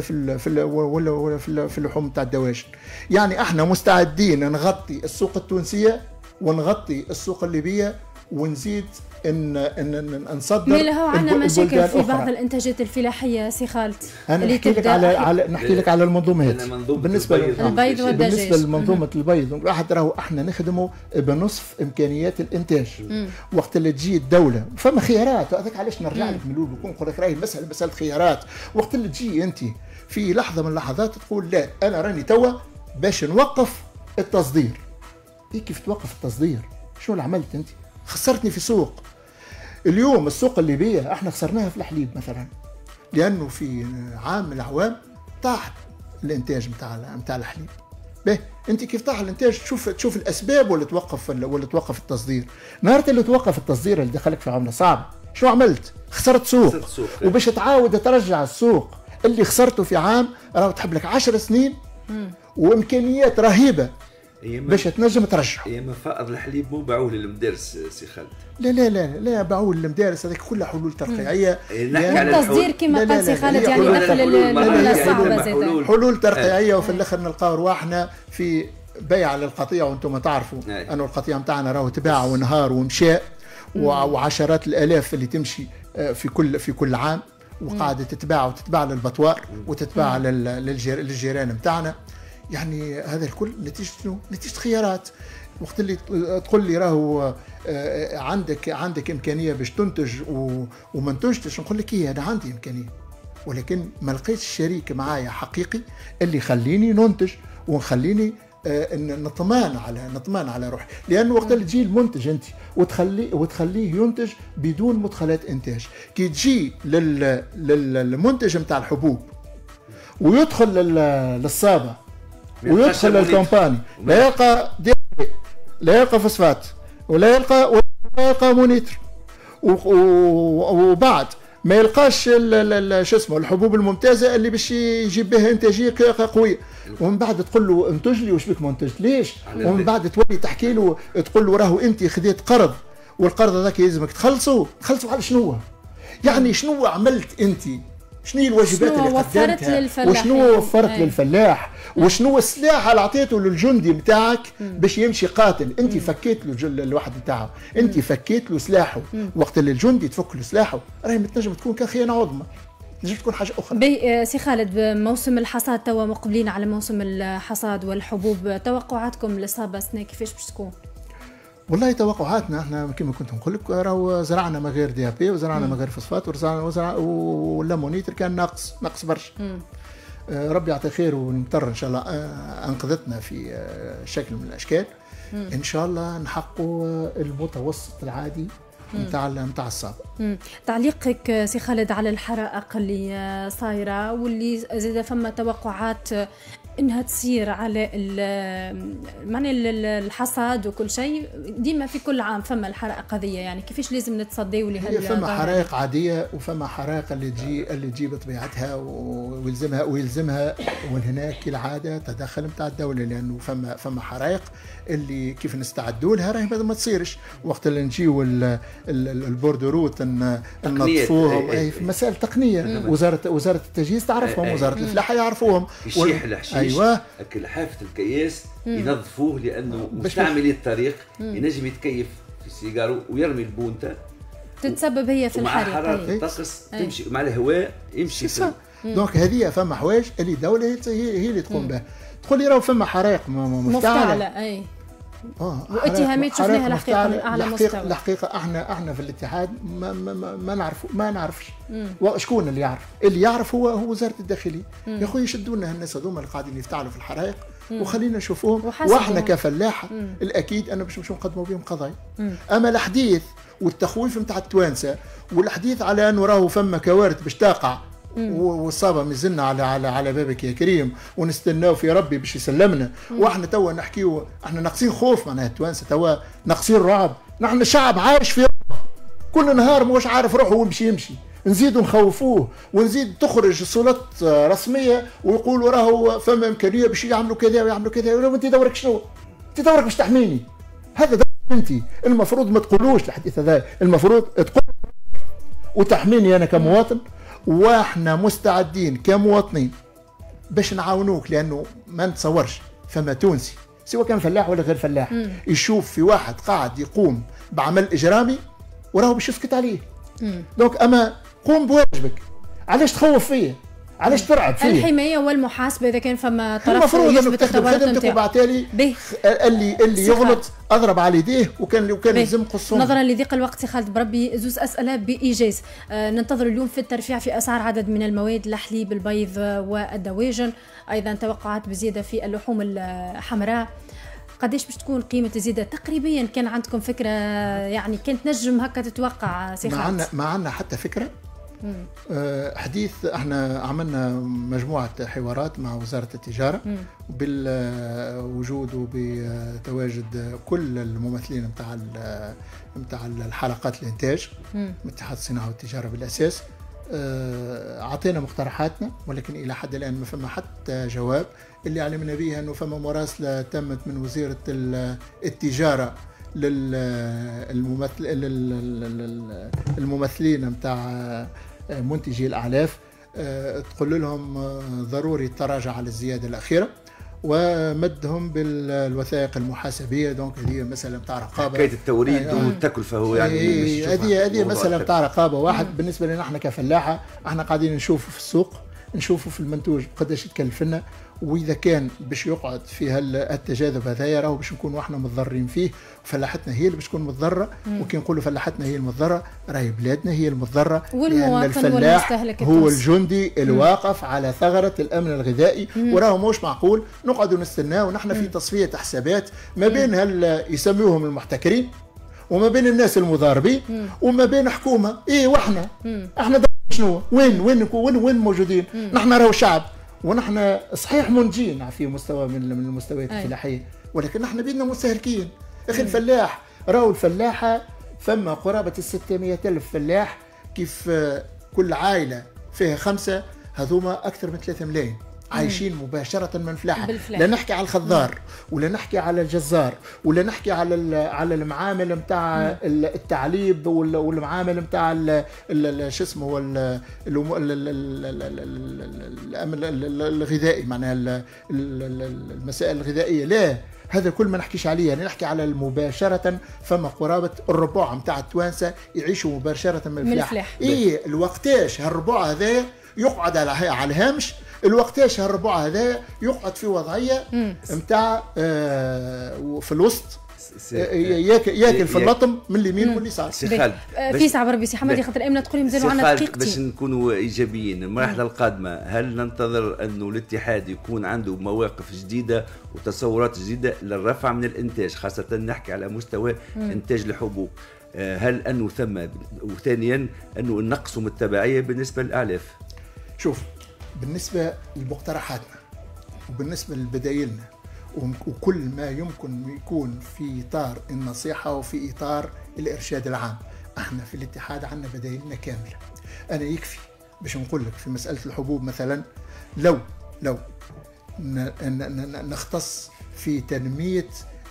في اللحوم تاع الدواجن. يعني احنا مستعدين نغطي السوق التونسيه ونغطي السوق الليبيه ونزيد ان نصدر. مي له عندنا مشاكل في بعض الانتاجات الفلاحيه سي خالد اللي نحكي لك على المنظومات. بالنسبه للبيض والدجاج، بالنسبه لمنظومه البيض واحد راهو احنا نخدموا بنصف امكانيات الانتاج. وقت اللي تجي الدوله فما خيارات، هذاك علاش نرجع لك من الاول نقول لك راهي مساله خيارات. وقت اللي تجي انت في لحظه من اللحظات تقول لا انا راني توا باش نوقف التصدير. كيف توقف التصدير؟ شو اللي عملت انت؟ خسرتني في سوق. اليوم السوق الليبيه احنا خسرناها في الحليب مثلا، لانه في عام من الاعوام طاح الانتاج نتاع الحليب. باهي انت كيف طاح الانتاج تشوف الاسباب ولا توقف التصدير. نهار اللي توقف التصدير اللي دخلك في عمله صعبه، شو عملت؟ خسرت سوق. وباش تعاود ترجع السوق اللي خسرته في عام راهو تحب لك 10 سنين وامكانيات رهيبه باش تنجم ترجع. ايما فائض الحليب مو باعوه للمدارس سي خالد. لا باعوه للمدارس، هذيك كلها حلول ترقيعيه. نحكي على التصدير كما قال سي خالد، يعني دخل العمله صعبه زيد. حلول ترقيعيه وفي الاخر نلقاو رواحنا في بيع للقطيع. وانتم تعرفوا انه القطيع نتاعنا راهو تباع ونهار ومشاء وعشرات الالاف اللي تمشي في كل عام. وقاعده تتباع للبطوار وتتباع للجيران نتاعنا. يعني هذا الكل نتيجه شنو؟ نتيجه خيارات. وقت اللي تقول لي راهو عندك امكانيه باش تنتج وما نتجتش، نقول لك ايه، انا عندي امكانيه ولكن ما لقيتش شريك معايا حقيقي اللي يخليني ننتج ونخليني نطمان على روحي. لانه وقت اللي تجي المنتج انت وتخليه ينتج بدون مدخلات انتاج، كي تجي للمنتج نتاع الحبوب ويدخل للصابه ويدخل للكومباني، لا يلقى لا يلقى فوسفات ولا يلقى مونيتر، وبعد ما يلقاش شو اسمه الحبوب الممتازه اللي باش يجيب بها انتاجيه قويه. ومن بعد تقول له انتج لي، وش بك ما انتجت ليش؟ ومن بعد تولي تحكي له تقول له راهو انت خذيت قرض والقرض هذاك يلزمك تخلصوا على شنو؟ يعني شنو عملت انت؟ شنو الواجبات اللي قدمتها؟ وشنو وفرت للفلاح؟ وشنو السلاح اللي عطيته للجندي بتاعك باش يمشي قاتل؟ انت فكيت له الواحد بتاعه، انت فكيت له سلاحه. وقت اللي الجندي تفك له سلاحه راهي تنجم تكون كخيانه عظمى، تنجم تكون حاجه اخرى. سي خالد، موسم الحصاد توا مقبلين على موسم الحصاد والحبوب، توقعاتكم للصابه السنه كيفاش باش تكون؟ والله توقعاتنا احنا كما كنت نقول لك راهو زرعنا ما غير دي بي وزرعنا ما غير فوسفات واللامونيتر كان ناقص برشا. ربي يعطي خير ونمطر ان شاء الله انقذتنا في شكل من الاشكال. ان شاء الله نحققوا المتوسط العادي نتاع الصابه. تعليقك سي خالد على الحرائق اللي صايره واللي زاد فما توقعات انها تصير على معنى الحصاد وكل شيء، ديما في كل عام فما الحرائق هذه، يعني كيفاش لازم نتصديوا لها؟ فما حرائق عاديه وفما حرائق اللي تجي بطبيعتها ويلزمها وهناك كالعاده تدخل نتاع الدوله، لانه فما حرائق اللي كيف نستعدوا لها راهي ما تصيرش. وقت اللي نجيو البوردروت ننظفوهم، اي في مسائل تقنيه. وزاره التجهيز تعرفهم، وزاره الفلاحه يعرفوهم. الشيح الحشيش ايوه حافه الكياس ينظفوه، لانه مستعملي الطريق ينجم يتكيف في السيجارو ويرمي البونته تتسبب هي في الحريق، مع حراره الطقس تمشي مع الهواء يمشي دونك هذه فما حوايج اللي الدوله هي اللي تقوم بها. تقول لي راهو فما حرائق مفتعله اي واتهامات شفناها الحقيقه من اعلى مستوى. الحقيقه احنا في الاتحاد ما نعرفش شكون اللي يعرف. اللي يعرف هو وزاره الداخليه. يا خويا شدوا لنا الناس هذوما اللي قاعدين يفتعلوا في الحرائق وخلينا نشوفوهم، واحنا كفلاحه الاكيد انا باش نقدموا بهم قضايا. اما الحديث والتخويف نتاع التوانسه والحديث على انه راهو فما كوارث باش تقع والصابه مازلنا على بابك يا كريم ونستناو في ربي باش يسلمنا، واحنا توا نحكيو احنا ناقصين خوف. معناها التوانسه توا ناقصين رعب. نحن شعب عايش في رعب كل نهار مش عارف روحه وين باش يمشي. نزيدوا نخوفوه ونزيد تخرج صولات رسميه ويقولوا راهو فما امكانيه باش يعملوا كذا ويعملوا كذا. انت دورك شنو؟ انت دورك باش تحميني. هذا دورك انت. المفروض ما تقولوش الحديث هذا، المفروض تقول وتحميني انا كمواطن، واحنا مستعدين كمواطنين باش نعاونوك. لانه ما نتصورش فما تونسي سواء كان فلاح ولا غير فلاح يشوف في واحد قاعد يقوم بعمل اجرامي وراهو باش يسكت عليه. دونك اما قوم بواجبك، علاش تخوف فيا؟ علاش ترعب فيا؟ الحمايه والمحاسبه اذا كان فما طرف المفروض انك تخدم خدمتك وبعتالي اللي يغلط اضرب على يديه وكان يلزم قصهم. نظرا لضيق الوقت سي خالد بربي زوز اسئله بايجاز. ننتظر اليوم في الترفيع في اسعار عدد من المواد، الحليب، البيض والدواجن، ايضا توقعات بزياده في اللحوم الحمراء. قداش باش تكون قيمه الزياده تقريبا؟ كان عندكم فكره يعني كانت نجم هكا تتوقع سي خالد؟ ما عندنا حتى فكره. حديث احنا عملنا مجموعه حوارات مع وزاره التجاره بالوجود وبتواجد كل الممثلين نتاع الحلقات الانتاج من اتحاد الصناعه والتجاره بالاساس. اعطينا مقترحاتنا ولكن الى حد الان ما فما حتى جواب. اللي علمنا به انه فما مراسله تمت من وزيره التجاره للممثلين نتاع منتجي الاعلاف، تقول لهم ضروري التراجع على الزياده الاخيره، ومدهم بالوثائق المحاسبيه. دونك هذه مساله نتاع رقابه، حكايه التوريد والتكلفه هو يعني هذه مساله نتاع رقابه. واحد بالنسبه لنا احنا كفلاحه، احنا قاعدين نشوفوا في السوق، نشوفوا في المنتوج قداش يتكلف لنا، واذا كان باش يقعد في التجاذب هذايا راهو باش نكونوا احنا متضررين فيه، وفلاحتنا هي اللي باش تكون متضرره. وكي نقولوا فلاحتنا هي المتضرره راهي بلادنا هي المتضرره، لان الفلاح هو الجندي الواقف على ثغره الامن الغذائي. وراهو مش معقول نقعدوا نستناو ونحن في تصفيه حسابات ما بين يسموهم المحتكرين وما بين الناس المضاربين وما بين حكومه. واحنا احنا شنو وين موجودين؟ نحن راهو شعب، ونحن صحيح منجين في مستوى من المستويات الفلاحيه، ولكن نحن بيدنا مستهلكين. اخي الفلاح راهو الفلاحه فما قرابه 600,000 فلاح، كيف كل عائله فيها 5 هذوما اكثر من 3 ملايين عايشين مباشره من فلاحه. لا نحكي على الخضار ولا نحكي على الجزار ولا نحكي على المعامل نتاع التعليب والمعامل نتاع شو اسمه الامن الغذائي، معناها المسائل الغذائيه. لا، هذا كل ما نحكيش عليه، يعني نحكي على المباشره. فما قرابه الربع نتاع التوانسه يعيشوا مباشره من الفلاح. الوقتاش هالربع هذا يقعد على الهامش، الوقتاش هالربع هذا يقعد في وضعيه نتاع في الوسط، ياكل في اللطم من اليمين واليسار. في صعب ربي سي حمادي، خاطر امنا تقولي مازالوا عندنا دقيقتين باش نكونوا ايجابيين. المرحله القادمه هل ننتظر انه الاتحاد يكون عنده مواقف جديده وتصورات جديده للرفع من الانتاج، خاصه نحكي على مستوى انتاج الحبوب؟ هل انه ثم وثانيا انه نقصوا من التبعيه بالنسبه للاعلاف؟ شوف، بالنسبه لمقترحاتنا وبالنسبه لبدايلنا وكل ما يمكن يكون في إطار النصيحة وفي إطار الإرشاد العام، احنا في الاتحاد عندنا بدايلنا كاملة. أنا يكفي باش نقول لك في مسألة الحبوب مثلا، لو نختص في تنمية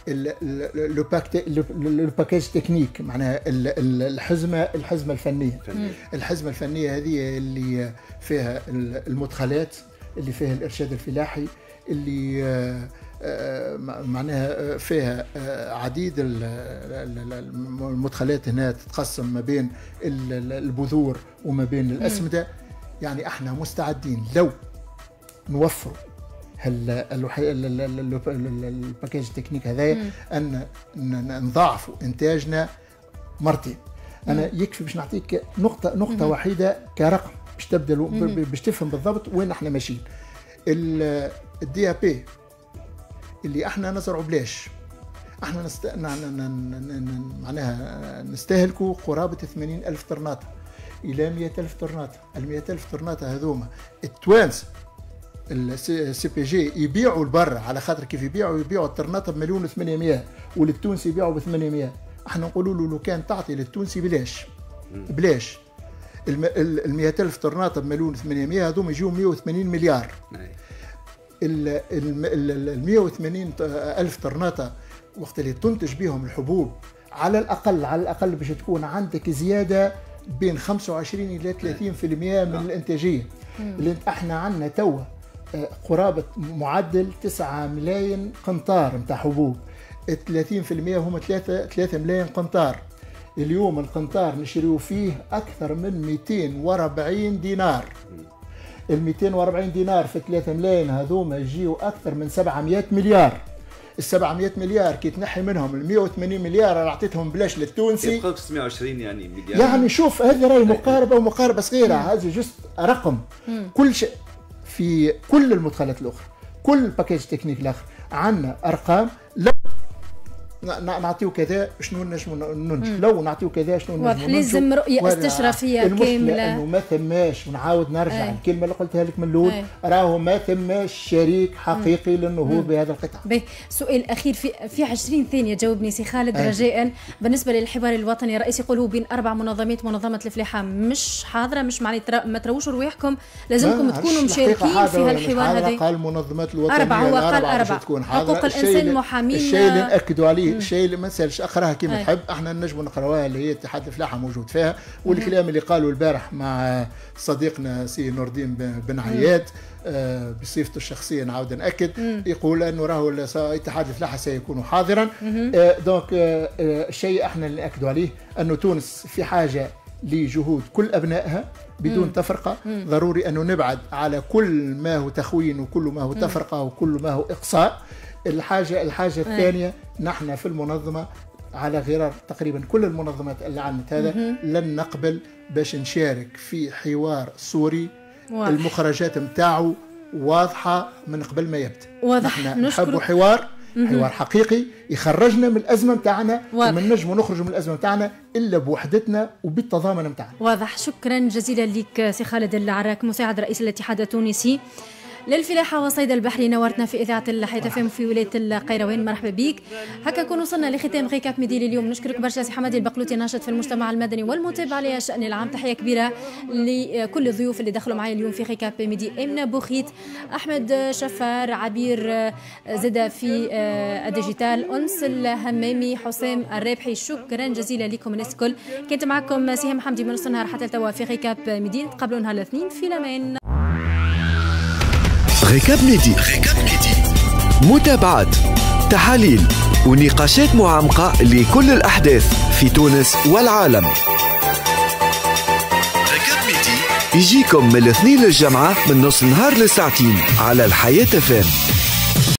الباكاج تكنيك، معناها الحزمة الفنية. الحزمة الفنية هذه اللي فيها المدخلات، اللي فيها الإرشاد الفلاحي، اللي معناها فيها عديد المدخلات هنا تتقسم ما بين البذور وما بين الأسمدة. يعني احنا مستعدين لو نوفروا الباكاج التكنيك هذايا ان نضاعفوا انتاجنا مرتين. انا يكفي باش نعطيك نقطة وحيدة كرقم باش تبدا باش تفهم بالضبط وين احنا ماشيين. الدي ا بي اللي احنا نزرعوا بلاش، احنا معناها نستهلكوا قرابه 80,000 طرناطه الى 100,000 طرناطه. ال 100,000 طرناطه هذوما التوانسه السي بي جي يبيعوا لبرا، على خاطر كيف يبيعوا الطرناطه ب1,800,000 وللتونسي يبيعوا ب800. احنا نقولوا له لو كان تعطي للتونسي بلاش ال 100,000 طرناطه ب1,800,000 هذوما يجيو 180 مليار. ال 180,000 طرناطه وقت اللي تنتج بهم الحبوب على الاقل باش تكون عندك زياده بين 25 الى 30% من الانتاجيه. اللي احنا عندنا توا قرابه معدل 9 ملايين قنطار نتاع حبوب، 30% هم 3 ملايين قنطار. اليوم القنطار نشريو فيه اكثر من 240 دينار. ال 240 دينار في 3 ملايين هذوما يجيو اكثر من 700 مليار. ال 700 مليار كي تنحي منهم ال 180 مليار اللي اعطيتهم بلاش للتونسي يبقى 620 يعني مليار. يعني شوف هذه راهي مقاربه صغيره، هذه جست رقم. كل شيء في كل المدخلات الاخرى، كل الباكيج تكنيك الاخر عندنا ارقام. لو نعطيو كذا شنو نجم ننتج، لو نعطيو كذا شنو نجم واضح. لازم رؤيه استشرافيه كامله. انه ما ثماش، ونعاود نرجع الكلمه اللي قلتها لك من الاول، راهو ما ثماش شريك حقيقي للنهوض بهذا القطاع. سؤال اخير في 20 ثانيه جاوبني سي خالد رجاء. بالنسبه للحوار الوطني الرئيس يقول هو بين 4 منظمات، منظمه الفلاحه مش حاضره، مش معناتها ما تروش رواحكم، لازمكم تكونوا مشاركين في هالحوار هذا. قال المنظمات الوطنيه 4، هو قال 4 حقوق الانسان محامين. الشيء اللي ناكدوا عليه الشيء اللي ما نسالش اقراها كيما نحب. احنا نجم نقراوها اللي هي اتحاد الفلاحه موجود فيها، والكلام اللي قالوا البارح مع صديقنا سي نور الدين بن عياد بصفته الشخصيه نعاود ناكد، يقول انه راهو اتحاد الفلاحه سيكون حاضرا. دونك الشيء احنا اللي ناكدوا عليه انه تونس في حاجه لجهود كل ابنائها بدون تفرقه. ضروري انه نبعد على كل ما هو تخوين وكل ما هو تفرقه وكل ما هو اقصاء. الحاجه الثانيه، نحن في المنظمه على غرار تقريبا كل المنظمات اللي عملت هذا لن نقبل باش نشارك في حوار سوري المخرجات متاعه واضحه من قبل ما يبدا. نحن نحب حوار حقيقي يخرجنا من الازمه متاعنا، وما نجموا نخرجوا من الازمه متاعنا الا بوحدتنا وبالتضامن متاعنا. واضح. شكرا جزيلا لك سي خالد العراك، مساعد رئيس الاتحاد التونسي للفلاحة والصيد البحري، نورتنا في إذاعة الحياة FM في ولاية القيروان. مرحبا بك. هكا نكون وصلنا لختام غيكاب ميدي لليوم. نشكرك برشا سي حمادي البقلوطي، ناشط في المجتمع المدني والمتابع للشأن العام. تحية كبيرة لكل الضيوف اللي دخلوا معي اليوم في غيكاب ميدي: إمنا بوخيت، أحمد شفار، عبير زدا في الديجيتال، أنس الهمامي، حسام الرابحي. شكرا جزيلا لكم الناس الكل. كنت معكم سهام حمدي من نص النهار حتى توا في غيكاب ميدي. نتقابلوا نهار الاثنين في الأمان. غيكاب ميدي، متابعات، تحاليل ونقاشات معمقة لكل الأحداث في تونس والعالم. غيكاب ميدي يجيكم من الاثنين للجمعة من نص النهار لساعتين على الحياة FM.